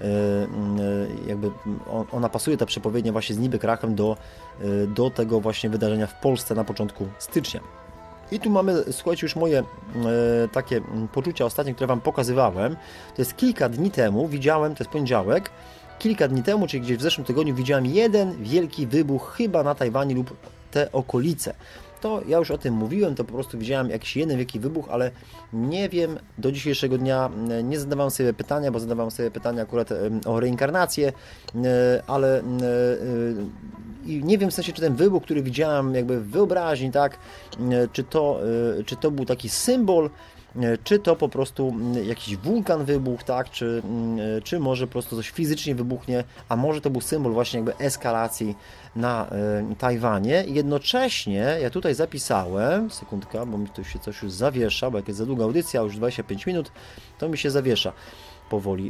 jakby ona pasuje, ta przepowiednia właśnie z niby krachem do, do tego właśnie wydarzenia w Polsce na początku stycznia. I tu mamy, słuchajcie, już moje e, takie poczucia ostatnie, które Wam pokazywałem. To jest kilka dni temu, widziałem, to jest poniedziałek, kilka dni temu, czyli gdzieś w zeszłym tygodniu widziałem jeden wielki wybuch chyba na Tajwanie lub te okolice. To ja już o tym mówiłem, to po prostu widziałem jakiś jeden wielki wybuch, ale nie wiem, do dzisiejszego dnia nie zadawałem sobie pytania, bo zadawałem sobie pytania akurat o reinkarnację, ale i nie wiem w sensie, czy ten wybuch, który widziałem jakby w wyobraźni, tak, czy to, czy to był taki symbol, czy to po prostu jakiś wulkan wybuchł, tak, czy, czy może po prostu coś fizycznie wybuchnie, a może to był symbol właśnie jakby eskalacji na Tajwanie. Jednocześnie ja tutaj zapisałem, sekundka, bo mi tu się coś już zawiesza, bo jak jest za długa audycja, już dwadzieścia pięć minut, to mi się zawiesza powoli.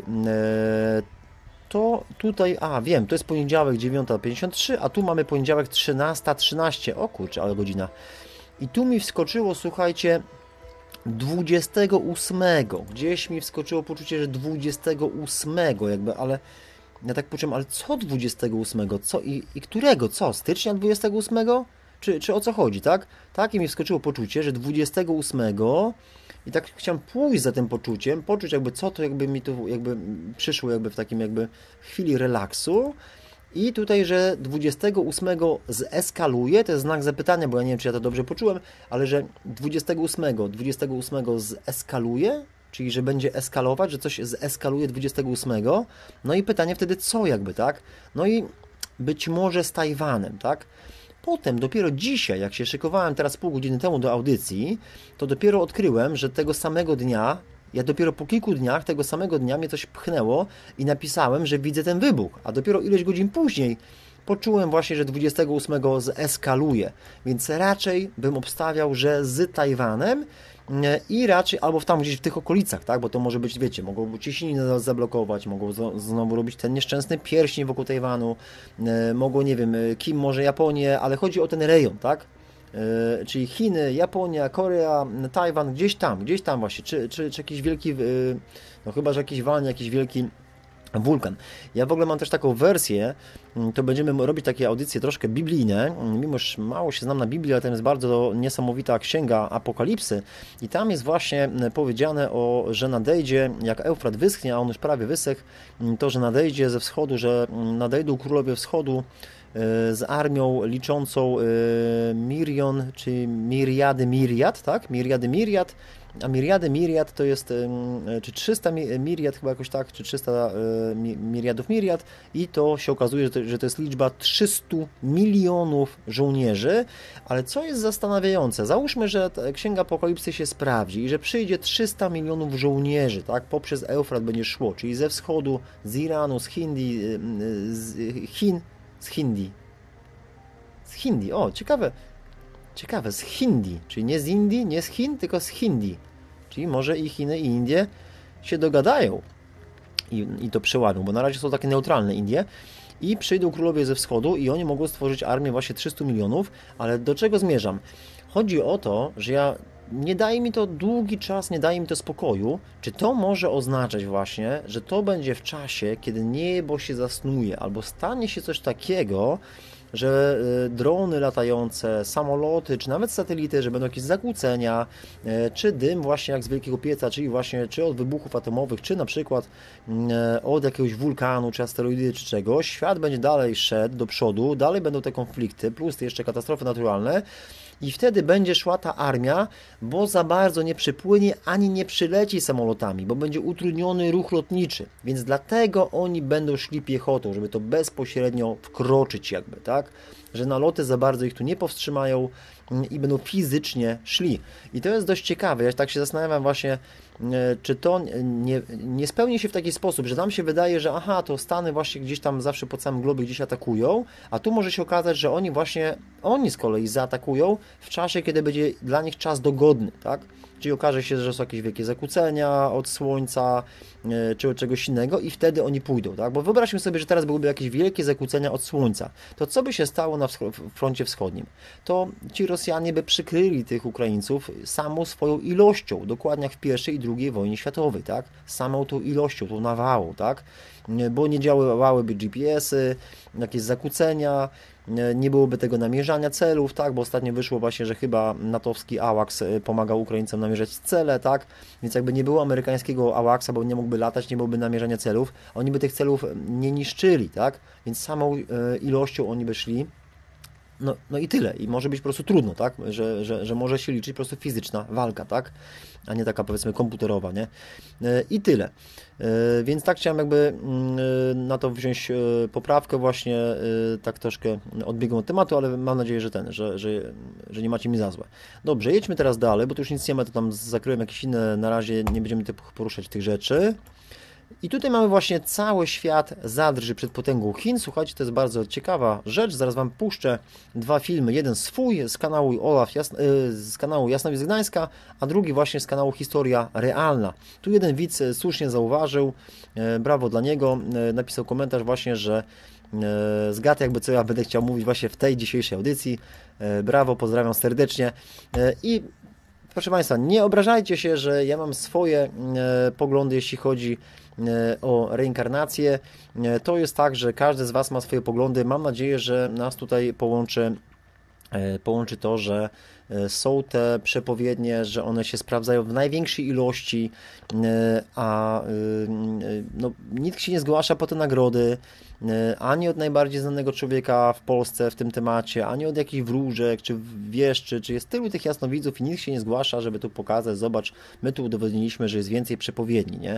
To tutaj, a wiem, to jest poniedziałek dziewiąta pięćdziesiąt trzy, a tu mamy poniedziałek trzynasta trzynaście, o kurczę, ale godzina. I tu mi wskoczyło, słuchajcie, dwudziestego ósmego, gdzieś mi wskoczyło poczucie, że dwudziestego ósmego jakby, ale ja tak poczułem, ale co dwudziestego ósmego, co i, i którego, co, stycznia dwudziestego ósmego? Czy, czy o co chodzi, tak? Takie mi wskoczyło poczucie, że dwudziestego ósmego i tak chciałem pójść za tym poczuciem, poczuć jakby co to jakby mi tu jakby przyszło jakby w takim jakby chwili relaksu. I tutaj, że dwudziestego ósmego zeskaluje, to jest znak zapytania, bo ja nie wiem, czy ja to dobrze poczułem, ale że dwudziestego ósmego, dwudziestego ósmego zeskaluje, czyli że będzie eskalować, że coś zeskaluje dwudziestego ósmego. No i pytanie wtedy co jakby, tak? No i być może z Tajwanem, tak? Potem dopiero dzisiaj, jak się szykowałem teraz pół godziny temu do audycji, to dopiero odkryłem, że tego samego dnia, ja dopiero po kilku dniach tego samego dnia mnie coś pchnęło i napisałem, że widzę ten wybuch, a dopiero ileś godzin później poczułem właśnie, że dwudziestego ósmego zeskaluje, więc raczej bym obstawiał, że z Tajwanem i raczej albo tam gdzieś w tych okolicach, tak, bo to może być, wiecie, mogą być Cieśniny zablokować, mogą znowu robić ten nieszczęsny pierścień wokół Tajwanu, mogą, nie wiem, kim może Japonię, ale chodzi o ten rejon, tak, czyli Chiny, Japonia, Korea, Tajwan, gdzieś tam, gdzieś tam właśnie, czy, czy, czy jakiś wielki, no chyba, że jakiś walnie, jakiś wielki wulkan. Ja w ogóle mam też taką wersję, to będziemy robić takie audycje troszkę biblijne, mimo że mało się znam na Biblii, ale tam jest bardzo niesamowita księga Apokalipsy i tam jest właśnie powiedziane, o, że nadejdzie, jak Eufrat wyschnie, a on już prawie wysechł, to, że nadejdzie ze wschodu, że nadejdą królowie wschodu z armią liczącą milion, czy miriady miriad, tak? Miriady miriad, a miriady miriad to jest, czy trzysta miriad chyba jakoś tak, czy trzysta miriadów miriad i to się okazuje, że to, że to jest liczba trzysta milionów żołnierzy, ale co jest zastanawiające, załóżmy, że Księga Apokalipsy się sprawdzi i że przyjdzie trzysta milionów żołnierzy, tak, poprzez Eufrat będzie szło, czyli ze wschodu, z Iranu, z Hindi, z Chin, z Hindi, z Hindi, o, ciekawe, Ciekawe, z Hindi, czyli nie z Indii, nie z Chin, tylko z Hindi. Czyli może i Chiny, i Indie się dogadają i, i to przełamią, bo na razie są takie neutralne Indie i przyjdą królowie ze wschodu i oni mogą stworzyć armię właśnie trzysta milionów, ale do czego zmierzam? Chodzi o to, że ja nie daje mi to długi czas, nie daje mi to spokoju. Czy to może oznaczać właśnie, że to będzie w czasie, kiedy niebo się zasnuje, albo stanie się coś takiego, że drony latające, samoloty, czy nawet satelity, że będą jakieś zakłócenia, czy dym właśnie jak z wielkiego pieca, czyli właśnie czy od wybuchów atomowych, czy na przykład od jakiegoś wulkanu, czy asteroidy, czy czegoś. Świat będzie dalej szedł do przodu, dalej będą te konflikty, plus te jeszcze katastrofy naturalne. I wtedy będzie szła ta armia, bo za bardzo nie przypłynie, ani nie przyleci samolotami, bo będzie utrudniony ruch lotniczy. Więc dlatego oni będą szli piechotą, żeby to bezpośrednio wkroczyć jakby, tak? Że naloty za bardzo ich tu nie powstrzymają i będą fizycznie szli. I to jest dość ciekawe. Ja tak się zastanawiam właśnie, czy to nie, nie spełni się w taki sposób, że nam się wydaje, że aha, to Stany właśnie gdzieś tam zawsze po całym globie gdzieś atakują, a tu może się okazać, że oni właśnie, oni z kolei zaatakują w czasie, kiedy będzie dla nich czas dogodny, tak? Czyli okaże się, że są jakieś wielkie zakłócenia od Słońca, czy od czegoś innego i wtedy oni pójdą, tak? Bo wyobraźmy sobie, że teraz byłyby jakieś wielkie zakłócenia od Słońca. To co by się stało na froncie wschodnim? To ci Rosjanie by przykryli tych Ukraińców samą swoją ilością, dokładnie jak w pierwszej i drugiej wojnie światowej, tak? Samą tą ilością, tą nawałą, tak? Bo nie działałyby G P S-y, jakieś zakłócenia, nie byłoby tego namierzania celów, tak, bo ostatnio wyszło właśnie, że chyba natowski AWACS pomagał Ukraińcom namierzać cele, tak, więc jakby nie było amerykańskiego AWACS-a, bo nie mógłby latać, nie byłoby namierzania celów, oni by tych celów nie niszczyli, tak, więc samą ilością oni by szli. no, no i tyle. I może być po prostu trudno, tak? Że, że, że może się liczyć po prostu fizyczna walka, tak? A nie taka, powiedzmy, komputerowa, nie? I tyle. Więc tak chciałem jakby na to wziąć poprawkę właśnie, tak troszkę odbiegam od tematu, ale mam nadzieję, że ten, że, że, że nie macie mi za złe. Dobrze, jedźmy teraz dalej, bo tu już nic nie ma, to tam zakryłem jakieś inne, na razie nie będziemy poruszać tych rzeczy. I tutaj mamy właśnie cały świat zadrży przed potęgą Chin. Słuchajcie, to jest bardzo ciekawa rzecz. Zaraz Wam puszczę dwa filmy. Jeden swój z kanału Olaf Jasn z kanału Jasnowic Gdańska, a drugi właśnie z kanału Historia Realna. Tu jeden widz słusznie zauważył, brawo dla niego, napisał komentarz właśnie, że zgadł jakby co ja będę chciał mówić właśnie w tej dzisiejszej audycji. Brawo, pozdrawiam serdecznie i proszę Państwa, nie obrażajcie się, że ja mam swoje poglądy, jeśli chodzi o reinkarnację. To jest tak, że każdy z Was ma swoje poglądy. Mam nadzieję, że nas tutaj połączy, połączy to, że są te przepowiednie, że one się sprawdzają w największej ilości, a no, nikt się nie zgłasza po te nagrody, ani od najbardziej znanego człowieka w Polsce w tym temacie, ani od jakichś wróżek, czy wieszczy, czy jest tylu tych jasnowidzów i nikt się nie zgłasza, żeby tu pokazać, zobacz, my tu udowodniliśmy, że jest więcej przepowiedni, nie?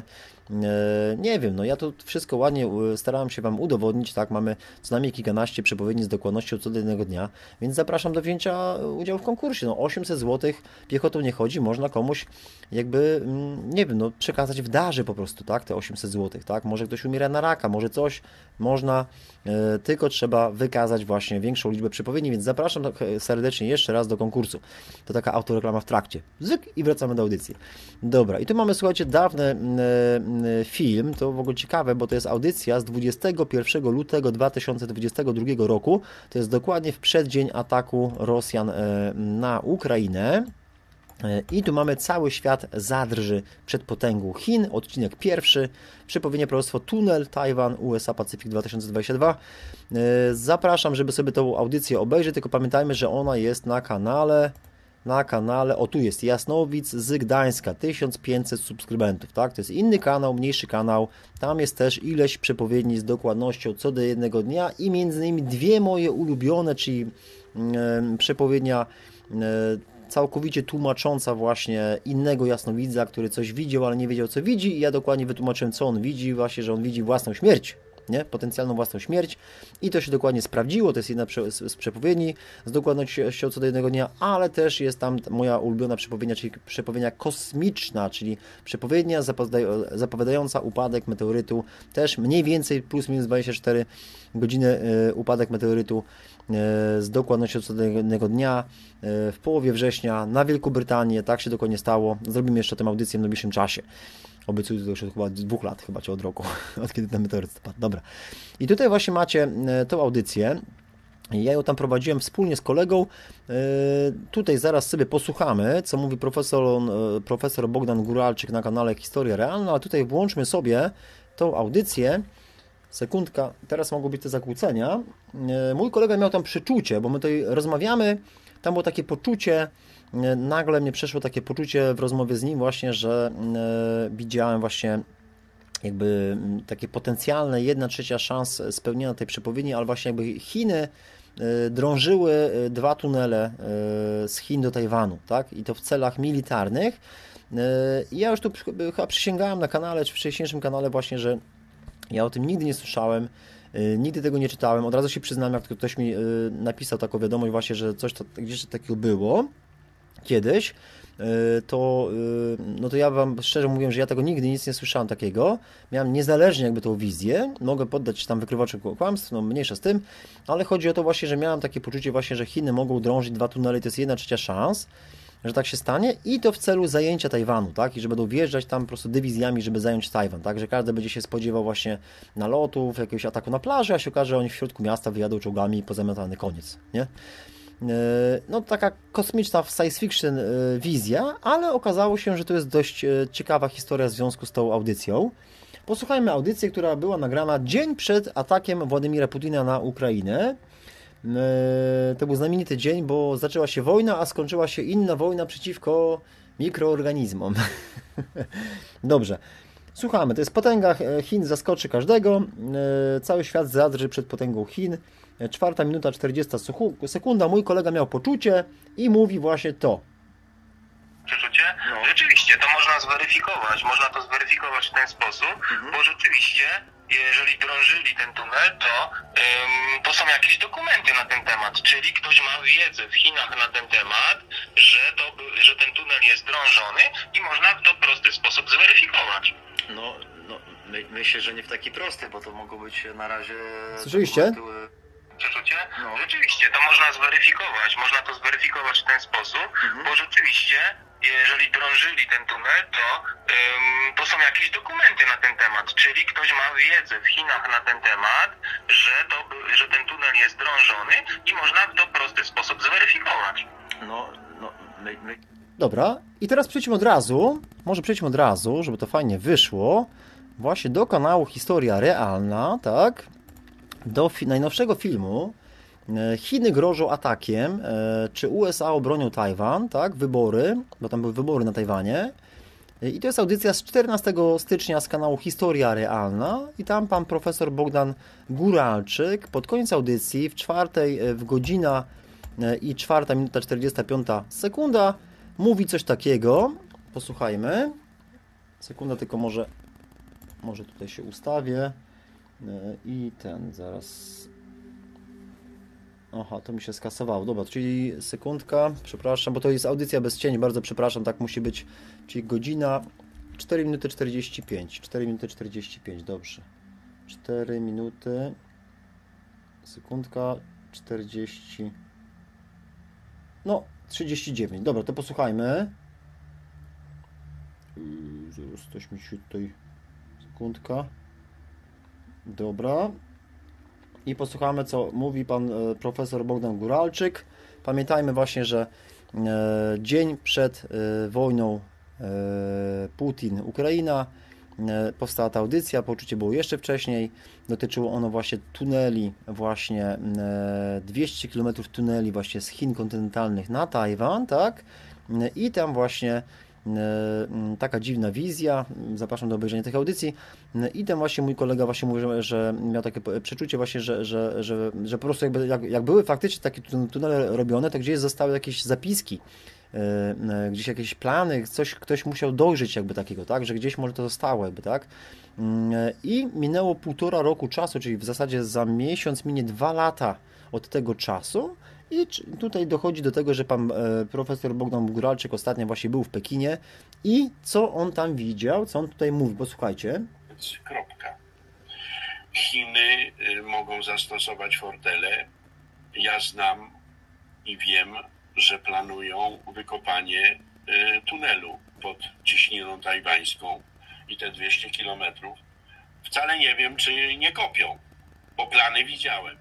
Nie wiem, no ja to wszystko ładnie starałem się Wam udowodnić, tak, mamy co najmniej kilkanaście przepowiedni z dokładnością co do jednego dnia, więc zapraszam do wzięcia udziału w konkursie, no osiemset złotych piechotą nie chodzi, można komuś jakby, nie wiem, no przekazać w darze po prostu, tak, te osiemset złotych, tak, może ktoś umiera na raka, może coś, można, e, tylko trzeba wykazać właśnie większą liczbę przepowiedni, więc zapraszam serdecznie jeszcze raz do konkursu. To taka autoreklama w trakcie. Zyk i wracamy do audycji. Dobra, i tu mamy, słuchajcie, dawny e, e, film, to w ogóle ciekawe, bo to jest audycja z dwudziestego pierwszego lutego dwa tysiące dwudziestego drugiego roku, to jest dokładnie w przeddzień ataku Rosjan e, na Ukrainę. I tu mamy cały świat zadrży przed potęgą Chin, odcinek pierwszy, przepowiednie proroctwo Tunel, Tajwan, U S A Pacyfik dwa tysiące dwudziesty drugi. Zapraszam, żeby sobie tą audycję obejrzeć, tylko pamiętajmy, że ona jest na kanale, na kanale, o tu jest Jasnowic z Gdańska, tysiąc pięćset subskrybentów, tak, to jest inny kanał, mniejszy kanał, tam jest też ileś przepowiedni z dokładnością co do jednego dnia i między innymi dwie moje ulubione, czyli yy, przepowiednia yy, całkowicie tłumacząca właśnie innego jasnowidza, który coś widział, ale nie wiedział, co widzi i ja dokładnie wytłumaczyłem, co on widzi, właśnie, że on widzi własną śmierć, nie? Potencjalną własną śmierć i to się dokładnie sprawdziło, to jest jedna z przepowiedni z dokładnością co do jednego dnia, ale też jest tam moja ulubiona przepowiednia, czyli przepowiednia kosmiczna, czyli przepowiednia zapowiadająca upadek meteorytu, też mniej więcej plus minus dwadzieścia cztery godziny upadek meteorytu z dokładnością co do jednego dnia w połowie września na Wielką Brytanię, tak się dokładnie stało. Zrobimy jeszcze tę audycję w najbliższym czasie. Obiecuję to już od chyba dwóch lat, chyba czy od roku, od kiedy ten meteoryt spadł. Dobra. I tutaj właśnie macie tą audycję. Ja ją tam prowadziłem wspólnie z kolegą. Tutaj zaraz sobie posłuchamy, co mówi profesor, profesor Bogdan Guralczyk na kanale Historia Realna, a tutaj włączmy sobie tą audycję. Sekundka, teraz mogą być te zakłócenia. Mój kolega miał tam przeczucie, bo my tutaj rozmawiamy, tam było takie poczucie, nagle mnie przeszło takie poczucie w rozmowie z nim właśnie, że widziałem właśnie jakby takie potencjalne jedna trzecia szans spełnienia tej przepowiedni, ale właśnie jakby Chiny drążyły dwa tunele z Chin do Tajwanu, tak? I to w celach militarnych. I ja już tu chyba przysięgałem na kanale, czy w wcześniejszym kanale właśnie, że ja o tym nigdy nie słyszałem, nigdy tego nie czytałem. Od razu się przyznam, jak ktoś mi napisał taką wiadomość właśnie, że coś to, gdzieś takiego było kiedyś, to, no to ja Wam szczerze mówię, że ja tego nigdy nic nie słyszałem takiego. Miałem niezależnie jakby tą wizję, mogę poddać tam wykrywaczu kłamstw, no mniejsza z tym, ale chodzi o to właśnie, że miałem takie poczucie właśnie, że Chiny mogą drążyć dwa tunele i to jest jedna trzecia szans, że tak się stanie i to w celu zajęcia Tajwanu, tak, i że będą wjeżdżać tam po prostu dywizjami, żeby zająć Tajwan, tak, że każdy będzie się spodziewał właśnie nalotów, jakiegoś ataku na plaży, a się okaże, że oni w środku miasta wyjadą czołgami i pozamiatany koniec, nie? No taka kosmiczna science fiction wizja, ale okazało się, że to jest dość ciekawa historia w związku z tą audycją. Posłuchajmy audycję, która była nagrana dzień przed atakiem Władimira Putina na Ukrainę. To był znamienity dzień, bo zaczęła się wojna, a skończyła się inna wojna przeciwko mikroorganizmom. Dobrze. Słuchamy, to jest potęga Chin zaskoczy każdego, cały świat zadrży przed potęgą Chin. Czwarta minuta, czterdziesta sekunda, mój kolega miał poczucie i mówi właśnie to. Przeczucie? No. Rzeczywiście, to można zweryfikować, można to zweryfikować w ten sposób, mhm. bo rzeczywiście, jeżeli drążyli ten tunel, to, ym, to są jakieś dokumenty na ten temat, czyli ktoś ma wiedzę w Chinach na ten temat, że, to, że ten tunel jest drążony i można to w prosty sposób zweryfikować. No, no my, myślę, że nie w taki prosty, bo to mogą być na razie... Słyszeliście? Przeczucie? No. Rzeczywiście, to można zweryfikować, można to zweryfikować w ten sposób, mhm. bo rzeczywiście, jeżeli drążyli ten tunel, to, ym, to są jakieś dokumenty na ten temat, czyli ktoś ma wiedzę w Chinach na ten temat, że, to, że ten tunel jest drążony i można to w prosty sposób zweryfikować. No, no, my, my... Dobra, i teraz przejdźmy od razu, może przejdźmy od razu, żeby to fajnie wyszło, właśnie do kanału Historia Realna, tak? Do fi- najnowszego filmu Chiny grożą atakiem, czy U S A obronią Tajwan, tak, wybory, bo tam były wybory na Tajwanie. I to jest audycja z czternastego stycznia z kanału Historia Realna i tam pan profesor Bogdan Guralczyk pod koniec audycji w czwartej w godzina i czwarta minuta czterdziesta piąta sekunda mówi coś takiego. Posłuchajmy. Sekunda, tylko może może tutaj się ustawię. I ten, zaraz... Aha, to mi się skasowało. Dobra, czyli sekundka, przepraszam, bo to jest audycja bez cieni, bardzo przepraszam, tak musi być. Czyli godzina, cztery minuty czterdzieści pięć. cztery minuty czterdzieści pięć, dobrze. cztery minuty, sekundka, czterdzieści... No, trzydzieści dziewięć. Dobra, to posłuchajmy. Zaraz coś mi się tutaj... Sekundka. Dobra. I posłuchamy, co mówi pan e, profesor Bogdan Guralczyk. Pamiętajmy właśnie, że e, dzień przed e, wojną e, Putin-Ukraina e, powstała ta audycja. Poczucie było jeszcze wcześniej. Dotyczyło ono właśnie tuneli, właśnie e, dwieście kilometrów tuneli właśnie z Chin kontynentalnych na Tajwan, tak? E, I tam właśnie taka dziwna wizja, zapraszam do obejrzenia tych audycji i tam właśnie mój kolega właśnie mówi, że, że miał takie przeczucie właśnie, że, że, że, że po prostu jakby, jak, jak były faktycznie takie tunele robione, to gdzieś zostały jakieś zapiski, gdzieś jakieś plany, coś ktoś musiał dojrzeć jakby takiego, tak, że gdzieś może to zostało jakby, tak, i minęło półtora roku czasu, czyli w zasadzie za miesiąc minie dwa lata od tego czasu. I tutaj dochodzi do tego, że pan e, profesor Bogdan Guralczyk ostatnio właśnie był w Pekinie i co on tam widział, co on tutaj mówi, posłuchajcie. Kropka. Chiny y, mogą zastosować fortele. Ja znam i wiem, że planują wykopanie y, tunelu pod ciśniną tajwańską i te dwieście kilometrów. Wcale nie wiem, czy nie kopią, bo plany widziałem.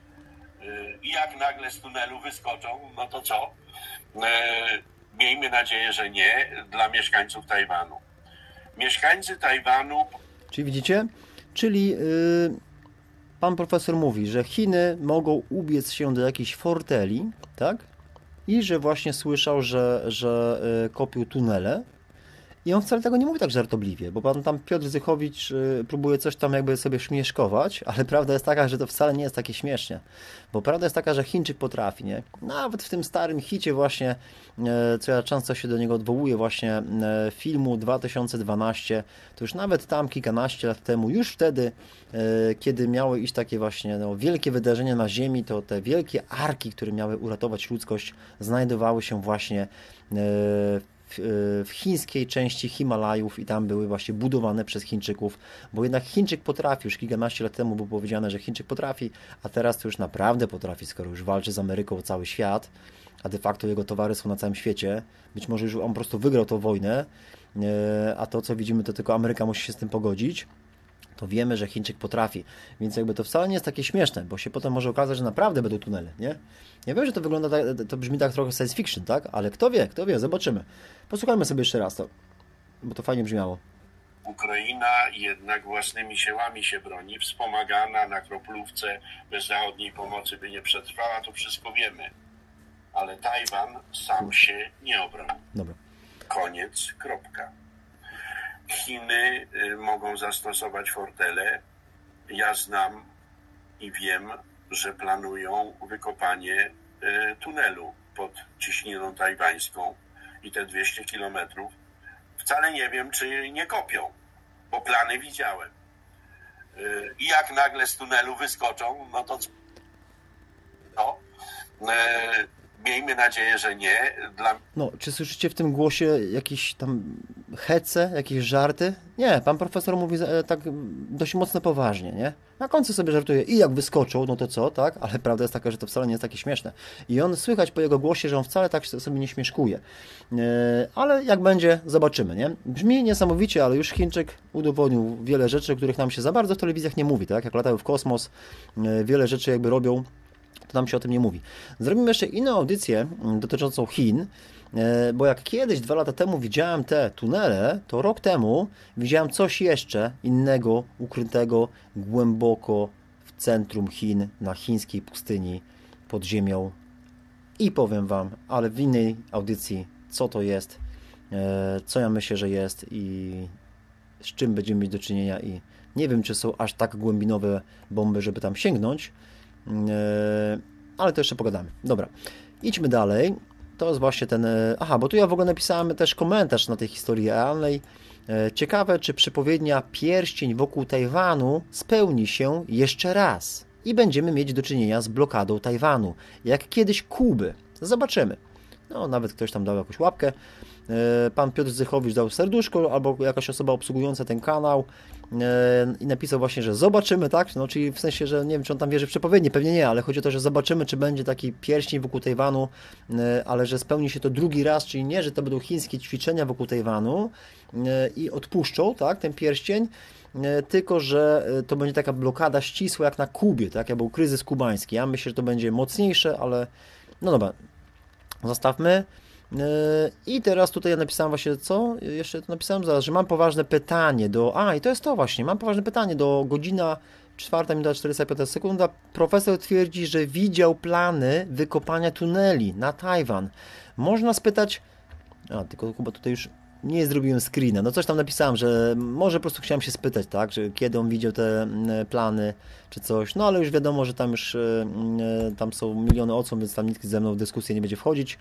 I jak nagle z tunelu wyskoczą, no to co? Miejmy nadzieję, że nie, dla mieszkańców Tajwanu. Mieszkańcy Tajwanu... Czyli widzicie? Czyli yy, pan profesor mówi, że Chiny mogą ubiec się do jakiejś forteli, tak? I że właśnie słyszał, że, że yy, kopił tunele. I on wcale tego nie mówi tak żartobliwie, bo pan tam Piotr Zychowicz y, próbuje coś tam jakby sobie śmieszkować, ale prawda jest taka, że to wcale nie jest takie śmiesznie, bo prawda jest taka, że Chińczyk potrafi, nie? Nawet w tym starym hicie właśnie, y, co ja często się do niego odwołuję, właśnie y, filmu dwa tysiące dwanaście, to już nawet tam kilkanaście lat temu, już wtedy, y, kiedy miały iść takie właśnie no, wielkie wydarzenia na Ziemi, to te wielkie arki, które miały uratować ludzkość, znajdowały się właśnie y, w chińskiej części Himalajów i tam były właśnie budowane przez Chińczyków, bo jednak Chińczyk potrafi, już kilkanaście lat temu było powiedziane, że Chińczyk potrafi, a teraz to już naprawdę potrafi, skoro już walczy z Ameryką o cały świat, a de facto jego towary są na całym świecie, być może już on po prostu wygrał tą wojnę, a to co widzimy to tylko Ameryka musi się z tym pogodzić, to wiemy, że Chińczyk potrafi, więc jakby to wcale nie jest takie śmieszne, bo się potem może okazać, że naprawdę będą tunele, nie? Ja wiem, że to wygląda tak, to brzmi tak trochę science fiction, tak? Ale kto wie, kto wie, zobaczymy. Posłuchajmy sobie jeszcze raz to, bo to fajnie brzmiało. Ukraina jednak własnymi siłami się broni, wspomagana na kroplówce, bez zachodniej pomocy by nie przetrwała, to wszystko wiemy. Ale Tajwan sam się nie obroni. Dobra. Koniec, kropka. Chiny y, mogą zastosować fortele. Ja znam i wiem, że planują wykopanie y, tunelu pod ciśniną tajwańską i te dwieście kilometrów. Wcale nie wiem, czy nie kopią, bo plany widziałem. Y, I jak nagle z tunelu wyskoczą, no to no, y, miejmy nadzieję, że nie. Dla... No, czy słyszycie w tym głosie jakieś tam hece, jakieś żarty? Nie, pan profesor mówi e, tak dość mocno poważnie, nie? Na końcu sobie żartuje i jak wyskoczą, no to co, tak? Ale prawda jest taka, że to wcale nie jest takie śmieszne. I on słychać po jego głosie, że on wcale tak sobie nie śmieszkuje. E, ale jak będzie, zobaczymy, nie? Brzmi niesamowicie, ale już Chińczyk udowodnił wiele rzeczy, o których nam się za bardzo w telewizjach nie mówi, tak? Jak latają w kosmos, e, wiele rzeczy jakby robią, to nam się o tym nie mówi. Zrobimy jeszcze inną audycję dotyczącą Chin, bo jak kiedyś, dwa lata temu widziałem te tunele, to rok temu widziałem coś jeszcze innego, ukrytego głęboko w centrum Chin, na chińskiej pustyni, pod ziemią. I powiem Wam, ale w innej audycji, co to jest, co ja myślę, że jest i z czym będziemy mieć do czynienia i nie wiem, czy są aż tak głębinowe bomby, żeby tam sięgnąć, ale to jeszcze pogadamy. Dobra, idźmy dalej. To jest właśnie ten... Aha, bo tu ja w ogóle napisałem też komentarz na tej historii realnej. Ciekawe, czy przepowiednia pierścień wokół Tajwanu spełni się jeszcze raz i będziemy mieć do czynienia z blokadą Tajwanu, jak kiedyś Kuby. Zobaczymy. No, nawet ktoś tam dał jakąś łapkę. Pan Piotr Zychowicz dał serduszko, albo jakaś osoba obsługująca ten kanał i napisał właśnie, że zobaczymy, tak? No, czyli w sensie, że nie wiem, czy on tam wierzy w przepowiednie, pewnie nie, ale chodzi o to, że zobaczymy, czy będzie taki pierścień wokół Tajwanu, ale że spełni się to drugi raz, czyli nie, że to będą chińskie ćwiczenia wokół Tajwanu i odpuszczą, tak, ten pierścień, tylko że to będzie taka blokada ścisła jak na Kubie, tak? Jak był kryzys kubański. Ja myślę, że to będzie mocniejsze, ale no dobra, zostawmy. I teraz tutaj ja napisałem właśnie, co? Jeszcze to napisałem zaraz, że mam poważne pytanie do... A, i to jest to właśnie, mam poważne pytanie do godzina czwarta minuta czterdzieści pięć sekunda. Profesor twierdzi, że widział plany wykopania tuneli na Tajwan. Można spytać... A, tylko chyba tutaj już nie zrobiłem screena. No coś tam napisałem, że może po prostu chciałem się spytać, tak, że kiedy on widział te plany, czy coś. No ale już wiadomo, że tam już tam są miliony osób, więc tam nikt ze mną w dyskusję nie będzie wchodzić.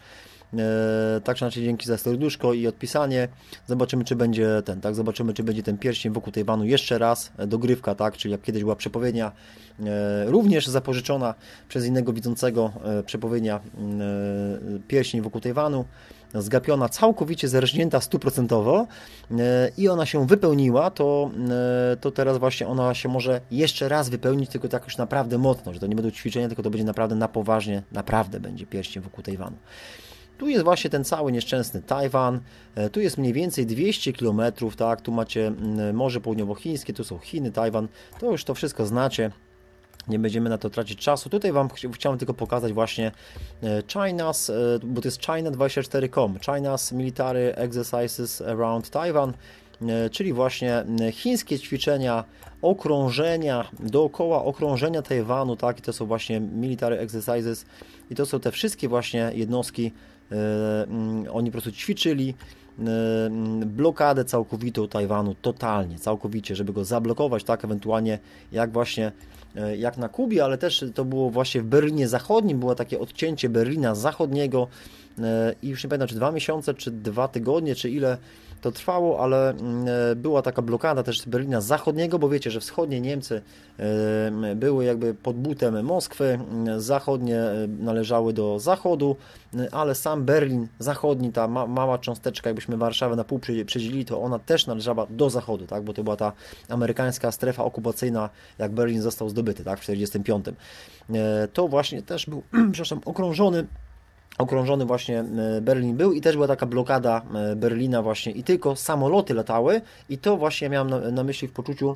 Tak czy inaczej, dzięki za serduszko i odpisanie. Zobaczymy, czy będzie ten, tak, zobaczymy, czy będzie ten pierścień wokół Tajwanu jeszcze raz, dogrywka, tak, czyli jak kiedyś była przepowiednia, również zapożyczona przez innego widzącego, przepowiednia pierścień wokół Tajwanu, zgapiona, całkowicie zerżnięta stuprocentowo i ona się wypełniła, to, to teraz właśnie ona się może jeszcze raz wypełnić, tylko tak już naprawdę mocno, że to nie będą ćwiczenia, tylko to będzie naprawdę na poważnie, naprawdę będzie pierścień wokół Tajwanu. Tu jest właśnie ten cały nieszczęsny Tajwan, tu jest mniej więcej dwieście kilometrów, tak, tu macie Morze Południowochińskie, tu są Chiny, Tajwan, to już to wszystko znacie, nie będziemy na to tracić czasu. Tutaj Wam ch chciałem tylko pokazać właśnie China's, bo to jest China dwadzieścia cztery kropka com, China's Military Exercises Around Taiwan, czyli właśnie chińskie ćwiczenia okrążenia, dookoła okrążenia Tajwanu, tak, i to są właśnie Military Exercises i to są te wszystkie właśnie jednostki, oni po prostu ćwiczyli blokadę całkowitą Tajwanu, totalnie, całkowicie, żeby go zablokować, tak, ewentualnie jak właśnie, jak na Kubie, ale też to było właśnie w Berlinie Zachodnim, było takie odcięcie Berlina Zachodniego i już nie pamiętam, czy dwa miesiące, czy dwa tygodnie, czy ile to trwało, ale była taka blokada też Berlina Zachodniego, bo wiecie, że wschodnie Niemcy były jakby pod butem Moskwy, zachodnie należały do Zachodu, ale sam Berlin Zachodni, ta ma mała cząsteczka, jakbyśmy Warszawę na pół przedzielili, to ona też należała do Zachodu, tak, bo to była ta amerykańska strefa okupacyjna, jak Berlin został zdobyty, tak, w tysiąc dziewięćset czterdziestym piątym. To właśnie też był, przepraszam, okrążony Okrążony właśnie Berlin był i też była taka blokada Berlina właśnie i tylko samoloty latały i to właśnie miałem na, na myśli w poczuciu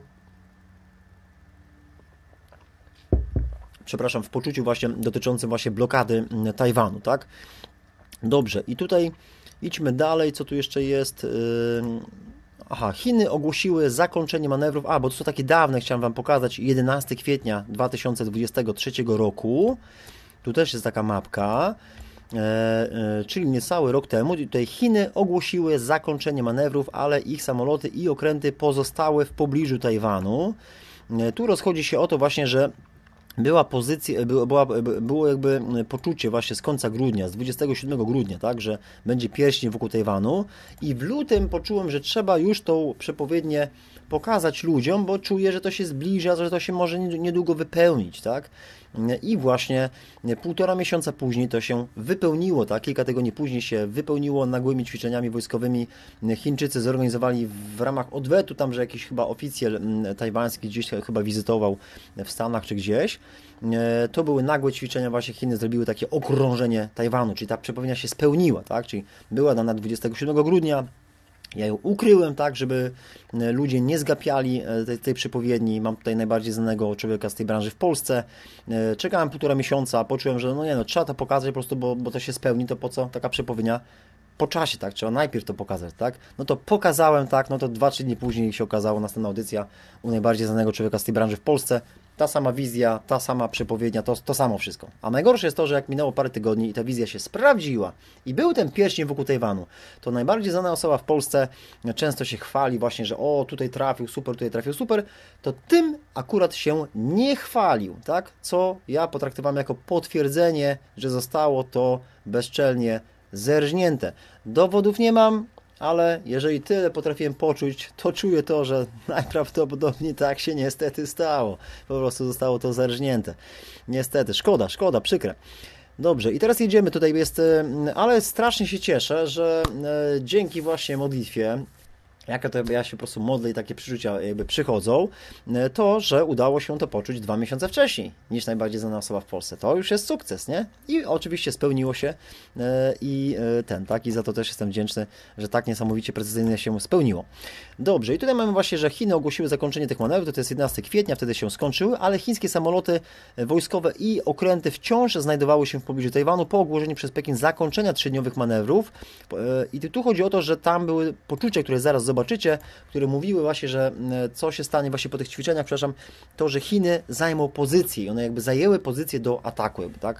przepraszam, w poczuciu właśnie dotyczącym właśnie blokady Tajwanu, tak? Dobrze, i tutaj idźmy dalej, co tu jeszcze jest? Aha, Chiny ogłosiły zakończenie manewrów, a bo to są takie dawne, chciałem Wam pokazać, jedenastego kwietnia dwa tysiące dwudziestego trzeciego roku, tu też jest taka mapka. e, e, czyli niecały rok temu. I tutaj Chiny ogłosiły zakończenie manewrów, ale ich samoloty i okręty pozostały w pobliżu Tajwanu. E, tu rozchodzi się o to właśnie, że była pozycja, była, było jakby poczucie właśnie z końca grudnia, z dwudziestego siódmego grudnia, tak, że będzie pierścień wokół Tajwanu i w lutym poczułem, że trzeba już tą przepowiednię pokazać ludziom, bo czuję, że to się zbliża, że to się może niedługo wypełnić, tak. I właśnie półtora miesiąca później to się wypełniło, tak? Kilka tygodni później się wypełniło nagłymi ćwiczeniami wojskowymi. Chińczycy zorganizowali w ramach odwetu, tam, że jakiś chyba oficjel tajwański gdzieś chyba wizytował w Stanach czy gdzieś. To były nagłe ćwiczenia, właśnie Chiny zrobiły takie okrążenie Tajwanu, czyli ta przepowiednia się spełniła, tak? Czyli była dana dwudziestego siódmego grudnia. Ja ją ukryłem tak, żeby ludzie nie zgapiali tej, tej przepowiedni. Mam tutaj najbardziej znanego człowieka z tej branży w Polsce. Czekałem półtora miesiąca, poczułem, że no nie no, trzeba to pokazać po prostu, bo, bo to się spełni, to po co taka przepowiednia? Po czasie, tak? Trzeba najpierw to pokazać, tak? No to pokazałem, tak? No to dwa, trzy dni później się okazało, następna audycja u najbardziej znanego człowieka z tej branży w Polsce. Ta sama wizja, ta sama przepowiednia, to, to samo wszystko. A najgorsze jest to, że jak minęło parę tygodni i ta wizja się sprawdziła i był ten pierścień wokół Tajwanu, to najbardziej znana osoba w Polsce często się chwali właśnie, że o, tutaj trafił super, tutaj trafił super, to tym akurat się nie chwalił, tak? Co ja potraktowałem jako potwierdzenie, że zostało to bezczelnie zerżnięte. Dowodów nie mam, ale jeżeli tyle potrafiłem poczuć, to czuję to, że najprawdopodobniej tak się niestety stało. Po prostu zostało to zerżnięte. Niestety, szkoda, szkoda, przykre. Dobrze, i teraz jedziemy, tutaj jest, ale strasznie się cieszę, że dzięki właśnie modlitwie, jaka to ja się po prostu modlę i takie przeczucia jakby przychodzą, to, że udało się to poczuć dwa miesiące wcześniej niż najbardziej znana osoba w Polsce. To już jest sukces, nie? I oczywiście spełniło się i ten, tak? I za to też jestem wdzięczny, że tak niesamowicie precyzyjnie się spełniło. Dobrze, i tutaj mamy właśnie, że Chiny ogłosiły zakończenie tych manewrów, to jest jedenastego kwietnia, wtedy się skończyły, ale chińskie samoloty wojskowe i okręty wciąż znajdowały się w pobliżu Tajwanu po ogłoszeniu przez Pekin zakończenia trzydniowych manewrów. I tu chodzi o to, że tam były poczucia, które zaraz zobaczycie, które mówiły właśnie, że co się stanie właśnie po tych ćwiczeniach, przepraszam, to, że Chiny zajmą pozycję i one jakby zajęły pozycję do ataku, jakby, tak?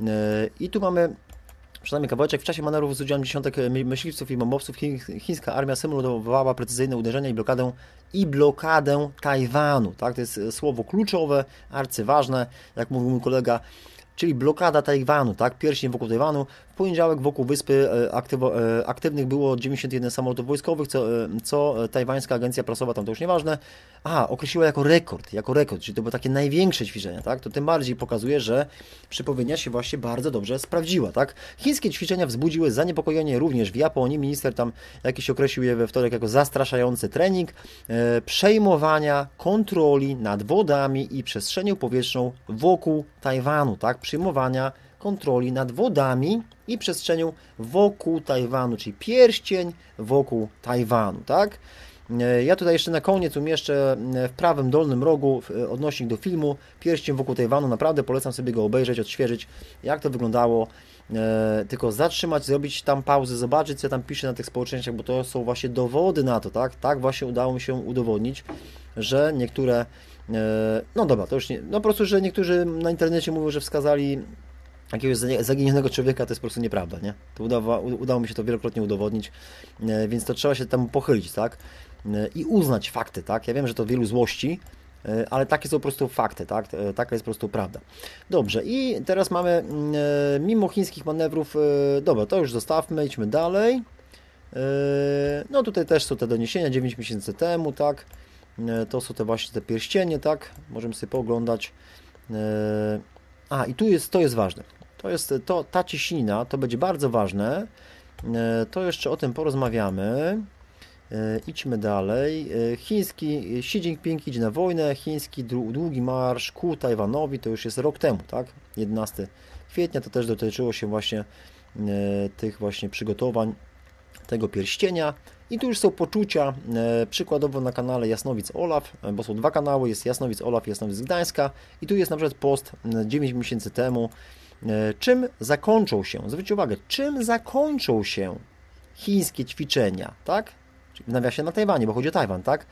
I tu mamy przynajmniej kawałeczek. W czasie manewrów z udziałem dziesiątek myśliwców i bombowców chińska armia symulowała precyzyjne uderzenia i blokadę i blokadę Tajwanu, tak? To jest słowo kluczowe, arcyważne, jak mówił mój kolega, czyli blokada Tajwanu, tak? Pierścień wokół Tajwanu. W poniedziałek wokół wyspy aktywo, aktywnych było dziewięćdziesiąt jeden samolotów wojskowych, co, co tajwańska agencja prasowa, tam to już nieważne, a, określiła jako rekord, jako rekord, czyli to było takie największe ćwiczenia, tak? To tym bardziej pokazuje, że przepowiednia się właśnie bardzo dobrze sprawdziła, tak? Chińskie ćwiczenia wzbudziły zaniepokojenie również w Japonii. Minister tam jakiś określił je we wtorek jako zastraszający trening e, przejmowania kontroli nad wodami i przestrzenią powietrzną wokół Tajwanu, tak? Przyjmowania kontroli nad wodami i przestrzenią wokół Tajwanu, czyli pierścień wokół Tajwanu, tak? Ja tutaj jeszcze na koniec umieszczę w prawym dolnym rogu odnośnik do filmu Pierścień wokół Tajwanu. Naprawdę polecam sobie go obejrzeć, odświeżyć, jak to wyglądało. Tylko zatrzymać, zrobić tam pauzę, zobaczyć, co ja tam piszę na tych społecznościach, bo to są właśnie dowody na to, tak? Tak właśnie udało mi się udowodnić, że niektóre, no dobra, to już nie, no po prostu, że niektórzy na internecie mówią, że wskazali jakiegoś zaginionego człowieka, to jest po prostu nieprawda, nie? To udało, udało mi się to wielokrotnie udowodnić, więc to trzeba się temu pochylić, tak? I uznać fakty, tak? Ja wiem, że to wielu złości, ale takie są po prostu fakty, tak? Taka jest po prostu prawda. Dobrze, i teraz mamy, mimo chińskich manewrów, dobra, to już zostawmy, idźmy dalej. No tutaj też są te doniesienia, dziewięć miesięcy temu, tak? To są te właśnie te pierścienie, tak? Możemy sobie pooglądać. A, i tu jest, to jest ważne. To jest, to, ta ciśnina, to będzie bardzo ważne. To jeszcze o tym porozmawiamy. Idźmy dalej. Chiński, Xi Jinping idzie na wojnę. Chiński długi marsz ku Tajwanowi, to już jest rok temu, tak? jedenastego kwietnia, to też dotyczyło się właśnie tych właśnie przygotowań tego pierścienia. I tu już są poczucia, przykładowo na kanale Jasnowic Olaf, bo są dwa kanały, jest Jasnowic Olaf i Jasnowic Gdańska. I tu jest na przykład post dziewięć miesięcy temu. Czym zakończą się, zwróćcie uwagę, czym zakończą się chińskie ćwiczenia, tak? Czyli w nawiasie na Tajwanie, bo chodzi o Tajwan, tak?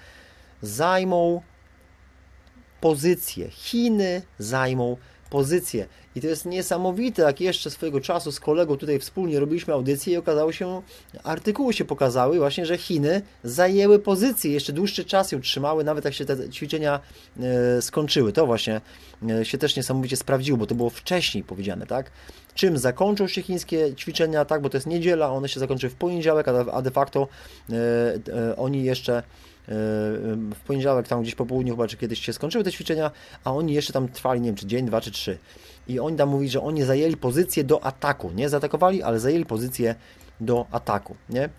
Zajmą pozycję. Chiny zajmą pozycję. I I to jest niesamowite, jak jeszcze swojego czasu z kolegą tutaj wspólnie robiliśmy audycję i okazało się, artykuły się pokazały właśnie, że Chiny zajęły pozycję, jeszcze dłuższy czas ją trzymały, nawet jak się te ćwiczenia e, skończyły. To właśnie e, się też niesamowicie sprawdziło, bo to było wcześniej powiedziane, tak? Czym zakończą się chińskie ćwiczenia, tak? Bo to jest niedziela, one się zakończyły w poniedziałek, a de facto e, e, oni jeszcze w poniedziałek, tam gdzieś po południu chyba, czy kiedyś się skończyły te ćwiczenia, a oni jeszcze tam trwali, nie wiem, czy dzień, dwa, czy trzy. I oni tam mówili, że oni zajęli pozycję do ataku, nie zaatakowali, ale zajęli pozycję do ataku, nie?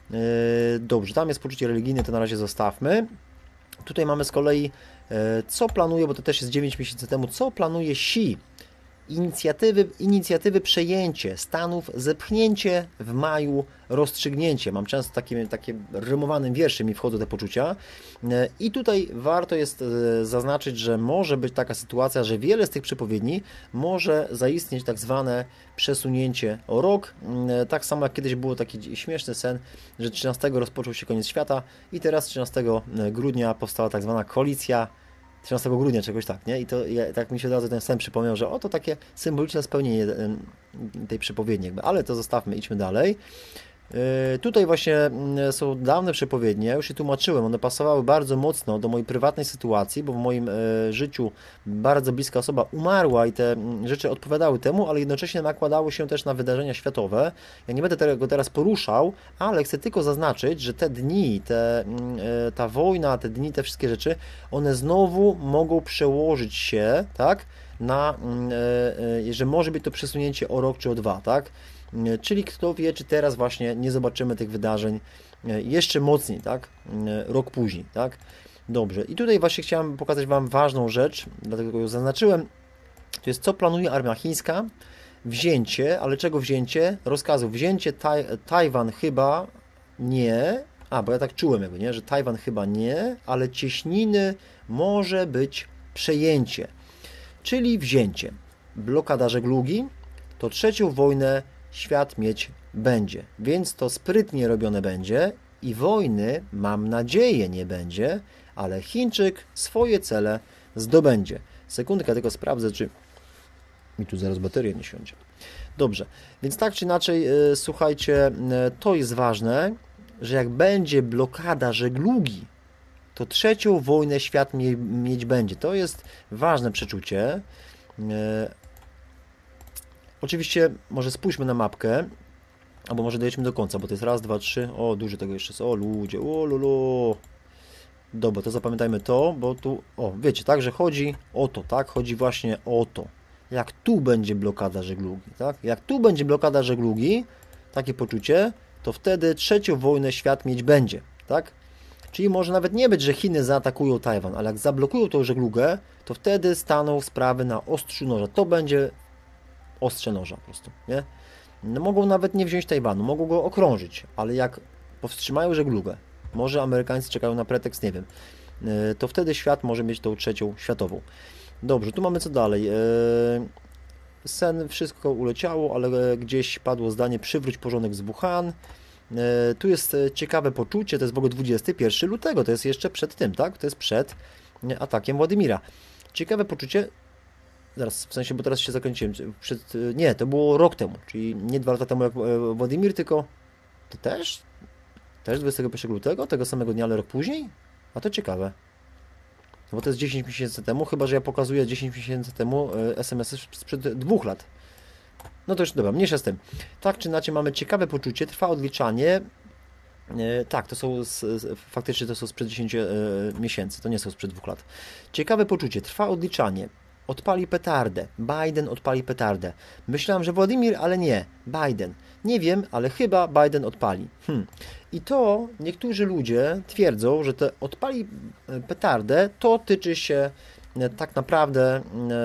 Dobrze, tam jest poczucie religijne, to na razie zostawmy. Tutaj mamy z kolei, co planuje, bo to też jest dziewięć miesięcy temu, co planuje Xi. Inicjatywy, inicjatywy przejęcie Stanów, zepchnięcie w maju, rozstrzygnięcie. Mam często takie, takie rymowanym wierszem mi wchodzą te poczucia. I tutaj warto jest zaznaczyć, że może być taka sytuacja, że wiele z tych przepowiedni może zaistnieć tak zwane przesunięcie o rok. Tak samo jak kiedyś było taki śmieszny sen, że trzynastego rozpoczął się koniec świata i teraz trzynastego grudnia powstała tak zwana koalicja trzynastego grudnia, czegoś tak, nie? I to ja, tak mi się od razu ten sen przypomniał, że oto takie symboliczne spełnienie tej przepowiedni jakby. Ale to zostawmy, idźmy dalej. Yy, tutaj właśnie są dawne przepowiednie, już się tłumaczyłem, one pasowały bardzo mocno do mojej prywatnej sytuacji, bo w moim yy, życiu bardzo bliska osoba umarła i te yy, rzeczy odpowiadały temu, ale jednocześnie nakładały się też na wydarzenia światowe. Ja nie będę tego teraz poruszał, ale chcę tylko zaznaczyć, że te dni, te, yy, ta wojna, te dni, te wszystkie rzeczy, one znowu mogą przełożyć się, tak, na, yy, yy, że może być to przesunięcie o rok czy o dwa, tak? Czyli kto wie, czy teraz właśnie nie zobaczymy tych wydarzeń jeszcze mocniej, tak? Rok później, tak? Dobrze. I tutaj właśnie chciałem pokazać Wam ważną rzecz, dlatego ją zaznaczyłem. To jest, co planuje armia chińska. Wzięcie, ale czego wzięcie? Rozkazu. Wzięcie taj, Tajwan chyba nie, a, bo ja tak czułem jakby, nie? Że Tajwan chyba nie, ale cieśniny może być przejęcie. Czyli wzięcie. Blokada żeglugi, to trzecią wojnę świat mieć będzie, więc to sprytnie robione będzie i wojny, mam nadzieję, nie będzie, ale Chińczyk swoje cele zdobędzie. Sekundkę, tylko sprawdzę, czy mi tu zaraz bateria nie siądzie. Dobrze, więc tak czy inaczej, yy, słuchajcie, yy, to jest ważne, że jak będzie blokada żeglugi, to trzecią wojnę świat mie mieć będzie. To jest ważne przeczucie. Yy, Oczywiście może spójrzmy na mapkę, albo może dojedźmy do końca, bo to jest raz, dwa, trzy, o dużo tego jeszcze jest, o ludzie, o lulu. Dobra, to zapamiętajmy to, bo tu, o wiecie, tak, że chodzi o to, tak, chodzi właśnie o to. Jak tu będzie blokada żeglugi, tak, jak tu będzie blokada żeglugi, takie poczucie, to wtedy trzecią wojnę świat mieć będzie, tak. Czyli może nawet nie być, że Chiny zaatakują Tajwan, ale jak zablokują tą żeglugę, to wtedy staną sprawy na ostrzu noża. To będzie ostrze noża po prostu, nie? No, mogą nawet nie wziąć Tajwanu, mogą go okrążyć, ale jak powstrzymają żeglugę, może Amerykańcy czekają na pretekst, nie wiem, to wtedy świat może mieć tą trzecią światową. Dobrze, tu mamy co dalej. Sen, wszystko uleciało, ale gdzieś padło zdanie, przywróć porządek z Wuhan. Tu jest ciekawe poczucie, to jest w ogóle dwudziestego pierwszego lutego, to jest jeszcze przed tym, tak? To jest przed atakiem Władimira. Ciekawe poczucie. Zaraz, w sensie, bo teraz się zakręciłem. Przed, nie, to było rok temu, czyli nie dwa lata temu jak Władimir, tylko to też? Też dwudziestego pierwszego lutego, tego samego dnia, ale rok później? A to ciekawe. Bo to jest dziesięć miesięcy temu, chyba że ja pokazuję dziesięć miesięcy temu es em esy sprzed dwóch lat. No to już dobra, mniejsza z tym. Tak czy inaczej mamy ciekawe poczucie, trwa odliczanie. E, tak, to są z, z, faktycznie to są sprzed dziesięciu e, miesięcy, to nie są sprzed dwóch lat. Ciekawe poczucie, trwa odliczanie. Odpali petardę. Biden odpali petardę. Myślałem, że Władimir, ale nie. Biden. Nie wiem, ale chyba Biden odpali. Hmm. I to niektórzy ludzie twierdzą, że te odpali petardę to tyczy się tak naprawdę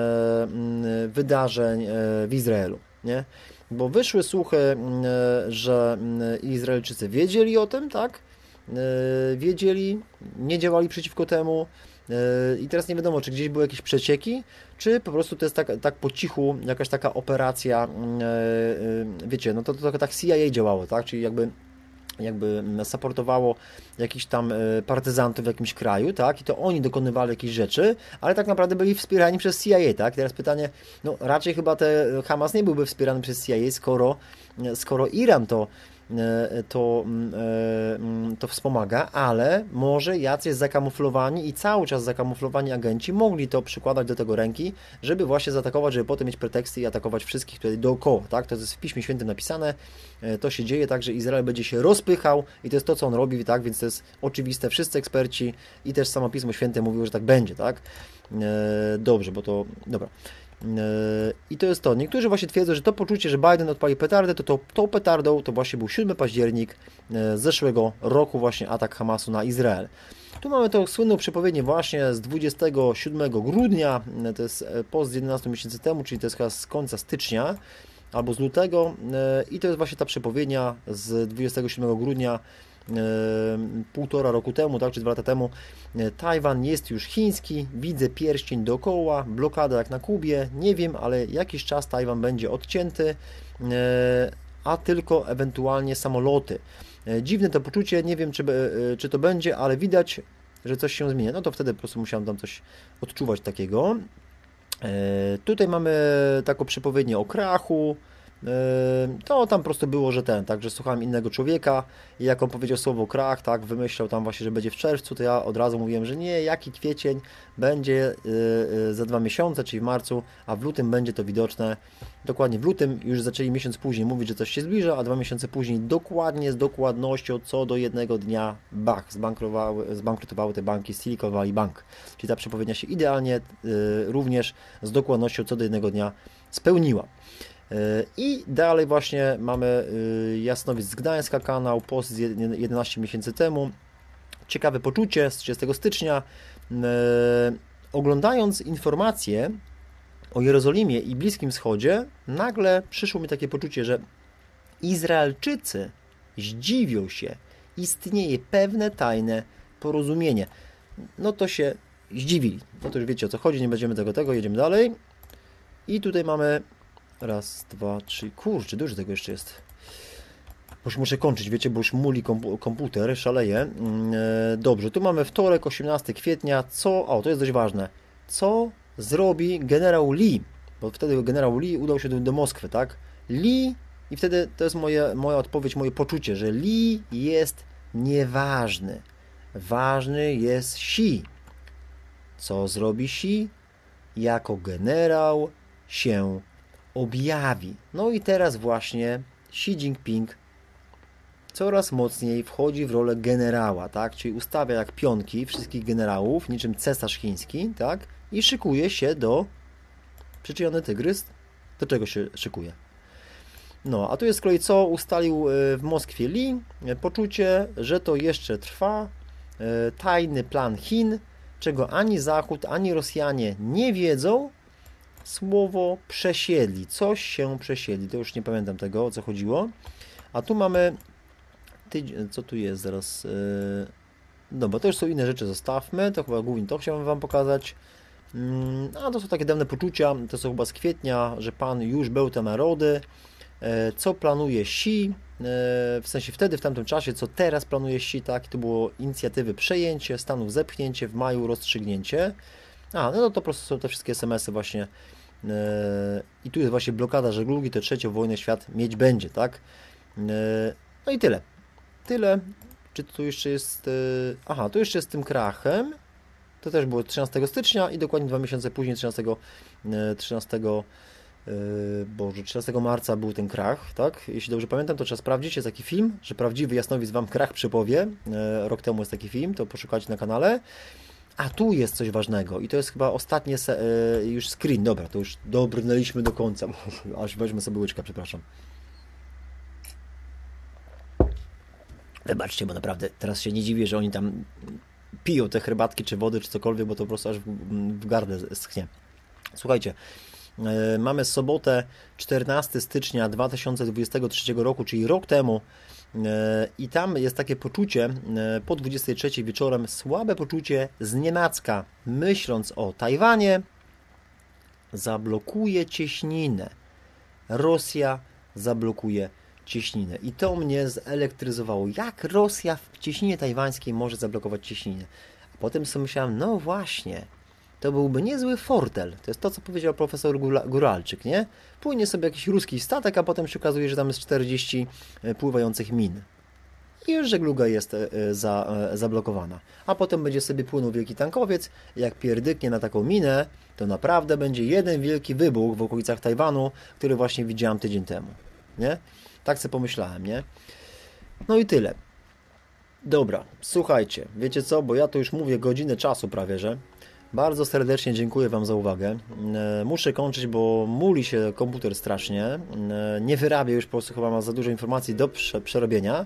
wydarzeń w Izraelu. Nie? Bo wyszły słuchy, że Izraelczycy wiedzieli o tym, tak? Wiedzieli, nie działali przeciwko temu. I teraz nie wiadomo, czy gdzieś były jakieś przecieki, czy po prostu to jest tak, tak po cichu jakaś taka operacja, wiecie, no to, to tak C I A działało, tak, czyli jakby jakby supportowało jakichś tam partyzantów w jakimś kraju, tak, i to oni dokonywali jakichś rzeczy, ale tak naprawdę byli wspierani przez C I A, tak. Teraz pytanie, no raczej chyba te Hamas nie byłby wspierany przez C I A, skoro, skoro Iran to To, to wspomaga, ale może jacyś zakamuflowani i cały czas zakamuflowani agenci mogli to przykładać do tego ręki, żeby właśnie zaatakować, żeby potem mieć preteksty i atakować wszystkich tutaj dookoła, tak? To jest w Piśmie Świętym napisane, to się dzieje tak, że Izrael będzie się rozpychał i to jest to, co on robi, tak? Więc to jest oczywiste, wszyscy eksperci i też samo Pismo Święte mówiło, że tak będzie, tak? Dobrze, bo to, dobra. I to jest to. Niektórzy właśnie twierdzą, że to poczucie, że Biden odpalił petardę, to, to tą petardą to właśnie był siódmy październik zeszłego roku, właśnie atak Hamasu na Izrael. Tu mamy tą słynną przepowiednię właśnie z dwudziestego siódmego grudnia, to jest post z jedenastu miesięcy temu, czyli to jest chyba z końca stycznia albo z lutego i to jest właśnie ta przepowiednia z dwudziestego siódmego grudnia półtora roku temu, tak, czy dwa lata temu. Tajwan jest już chiński, widzę pierścień dookoła, blokada jak na Kubie, nie wiem, ale jakiś czas Tajwan będzie odcięty, a tylko ewentualnie samoloty. Dziwne to poczucie, nie wiem, czy, czy to będzie, ale widać, że coś się zmienia. No to wtedy po prostu musiałem tam coś odczuwać takiego. Tutaj mamy taką przepowiednię o krachu. To tam po prostu było, że ten, tak, że słuchałem innego człowieka i jak on powiedział słowo krach, tak, wymyślał tam właśnie, że będzie w czerwcu, to ja od razu mówiłem, że nie, jaki kwiecień, będzie za dwa miesiące, czyli w marcu, a w lutym będzie to widoczne. Dokładnie w lutym już zaczęli miesiąc później mówić, że coś się zbliża, a dwa miesiące później dokładnie, z dokładnością co do jednego dnia bach, zbankrutowały, zbankrutowały te banki Silicon Valley Bank. Czyli ta przepowiednia się idealnie również z dokładnością co do jednego dnia spełniła. I dalej właśnie mamy Jasnowic z Gdańska kanał, post z jedenaście miesięcy temu. Ciekawe poczucie z trzydziestego stycznia. Oglądając informacje o Jerozolimie i Bliskim Wschodzie, nagle przyszło mi takie poczucie, że Izraelczycy zdziwią się, istnieje pewne tajne porozumienie. No to się zdziwili. No to już wiecie, o co chodzi, nie będziemy tego tego, jedziemy dalej. I tutaj mamy raz, dwa, trzy, kurczę, dużo tego jeszcze jest. Bo już muszę kończyć, wiecie, bo już muli komputer, szaleje. Dobrze, tu mamy wtorek, osiemnastego kwietnia. Co, o, to jest dość ważne. Co zrobi generał Lee? Bo wtedy generał Lee udał się do, do Moskwy, tak? Lee, i wtedy to jest moje, moja odpowiedź, moje poczucie, że Lee jest nieważny. Ważny jest Xi. Co zrobi Xi? Jako generał się objawi. No i teraz właśnie Xi Jinping coraz mocniej wchodzi w rolę generała, tak? Czyli ustawia jak pionki wszystkich generałów, niczym cesarz chiński, tak? I szykuje się do... Przyczajony tygrys? Do czego się szykuje? No, a tu jest z kolei co ustalił w Moskwie Lee. Poczucie, że to jeszcze trwa. Tajny plan Chin, czego ani Zachód, ani Rosjanie nie wiedzą. Słowo przesiedli. Coś się przesiedli. To już nie pamiętam tego, o co chodziło. A tu mamy... Co tu jest zaraz? No, bo to już są inne rzeczy, zostawmy. To chyba głównie to chciałem Wam pokazać. A to są takie dawne poczucia. To są chyba z kwietnia, że Pan już bełta narody. Co planuje Xi? W sensie wtedy, w tamtym czasie, co teraz planuje Xi, tak? To było inicjatywy przejęcie, Stanów zepchnięcie, w maju rozstrzygnięcie. A, no to po prostu są te wszystkie es em esy właśnie. I tu jest właśnie blokada żeglugi, to trzecią wojnę świat mieć będzie, tak? No i tyle. Tyle. Czy tu jeszcze jest... Aha, tu jeszcze jest z tym krachem. To też było trzynastego stycznia i dokładnie dwa miesiące później, trzynastego, trzynastego, Boże, trzynastego marca był ten krach, tak? Jeśli dobrze pamiętam, to trzeba sprawdzić, jest taki film, że prawdziwy jasnowic Wam krach przypowie. Rok temu jest taki film, to poszukajcie na kanale. A tu jest coś ważnego i to jest chyba ostatnie już screen. Dobra, to już dobrnęliśmy do końca. Aż weźmy sobie łyczkę, przepraszam. Wybaczcie, bo naprawdę teraz się nie dziwię, że oni tam piją te herbatki, czy wody, czy cokolwiek, bo to po prostu aż w, w gardle schnie. Słuchajcie, yy, mamy sobotę czternastego stycznia dwa tysiące dwudziestego trzeciego roku, czyli rok temu, yy, i tam jest takie poczucie, yy, po dwudziestej trzeciej wieczorem, słabe poczucie znienacka, myśląc o Tajwanie, zablokuje cieśninę. Rosja zablokuje cieśninę. I to mnie zelektryzowało. Jak Rosja w cieśninie tajwańskiej może zablokować cieśninę? A potem sobie myślałem, no właśnie, to byłby niezły fortel. To jest to, co powiedział profesor Góralczyk, nie? Płynie sobie jakiś ruski statek, a potem się okazuje, że tam jest czterdzieści pływających min. I już żegluga jest za, zablokowana. A potem będzie sobie płynął wielki tankowiec. Jak pierdyknie na taką minę, to naprawdę będzie jeden wielki wybuch w okolicach Tajwanu, który właśnie widziałem tydzień temu. Nie? Tak sobie pomyślałem, nie? No i tyle. Dobra, słuchajcie, wiecie co, bo ja to już mówię godzinę czasu prawie, że bardzo serdecznie dziękuję Wam za uwagę. Muszę kończyć, bo muli się komputer strasznie. Nie wyrabia już, po prostu chyba ma za dużo informacji do przerobienia.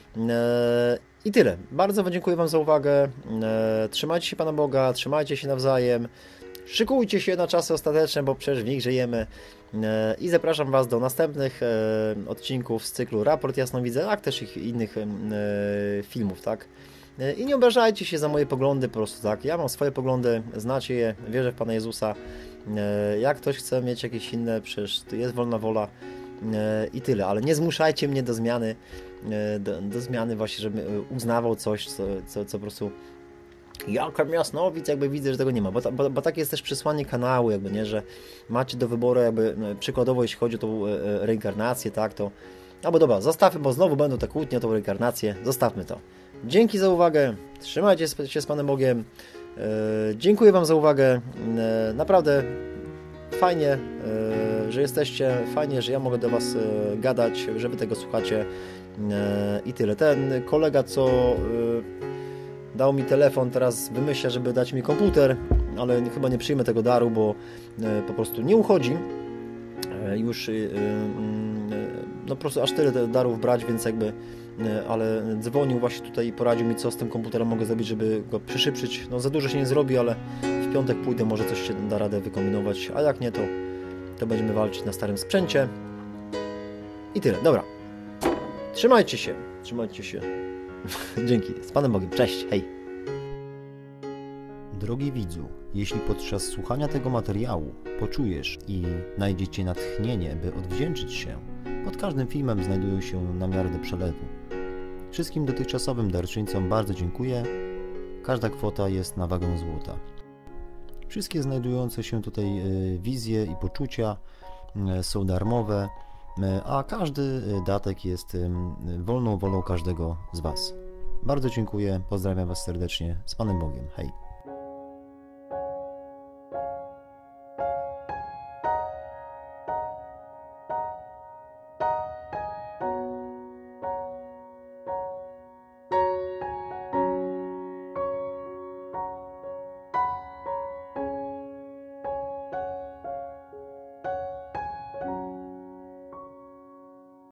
I tyle. Bardzo Wam dziękuję Wam za uwagę. Trzymajcie się Pana Boga, trzymajcie się nawzajem. Szykujcie się na czasy ostateczne, bo przecież w nich żyjemy. I zapraszam Was do następnych odcinków z cyklu Raport Jasnowidza, jak też ich innych filmów, tak? I nie obrażajcie się za moje poglądy, po prostu tak. Ja mam swoje poglądy, znacie je, wierzę w Pana Jezusa. Jak ktoś chce mieć jakieś inne, przecież to jest wolna wola i tyle. Ale nie zmuszajcie mnie do zmiany, do, do zmiany właśnie, żebym uznawał coś, co, co, co po prostu jak Jasnowic, jakby widzę, że tego nie ma, bo, bo, bo takie jest też przesłanie kanału, jakby, nie, że macie do wyboru, jakby przykładowo, jeśli chodzi o tą reinkarnację, tak, to albo dobra, zostawmy, bo znowu będą te kłótnie o tą reinkarnację, zostawmy to. Dzięki za uwagę, trzymajcie się z Panem Bogiem, e, dziękuję Wam za uwagę, e, naprawdę fajnie, e, że jesteście, fajnie, że ja mogę do Was e, gadać, że Wy tego słuchacie e, i tyle. Ten kolega, co e, dał mi telefon, teraz wymyśla, żeby dać mi komputer, ale chyba nie przyjmę tego daru, bo e, po prostu nie uchodzi e, już e, e, no po prostu aż tyle darów brać, więc jakby ale dzwonił właśnie tutaj i poradził mi, co z tym komputerem mogę zrobić, żeby go przyszyprzyć. No za dużo się nie zrobi, ale w piątek pójdę, może coś się da radę wykombinować, a jak nie, to, to będziemy walczyć na starym sprzęcie. I tyle, dobra. Trzymajcie się, trzymajcie się. Dzięki, z Panem Bogiem, cześć, hej. Drogi widzu, jeśli podczas słuchania tego materiału poczujesz i znajdziecie natchnienie, by odwdzięczyć się, pod każdym filmem znajdują się namiary do przelewu. Wszystkim dotychczasowym darczyńcom bardzo dziękuję. Każda kwota jest na wagę złota. Wszystkie znajdujące się tutaj wizje i poczucia są darmowe, a każdy datek jest wolną wolą każdego z Was. Bardzo dziękuję, pozdrawiam Was serdecznie, z Panem Bogiem, hej.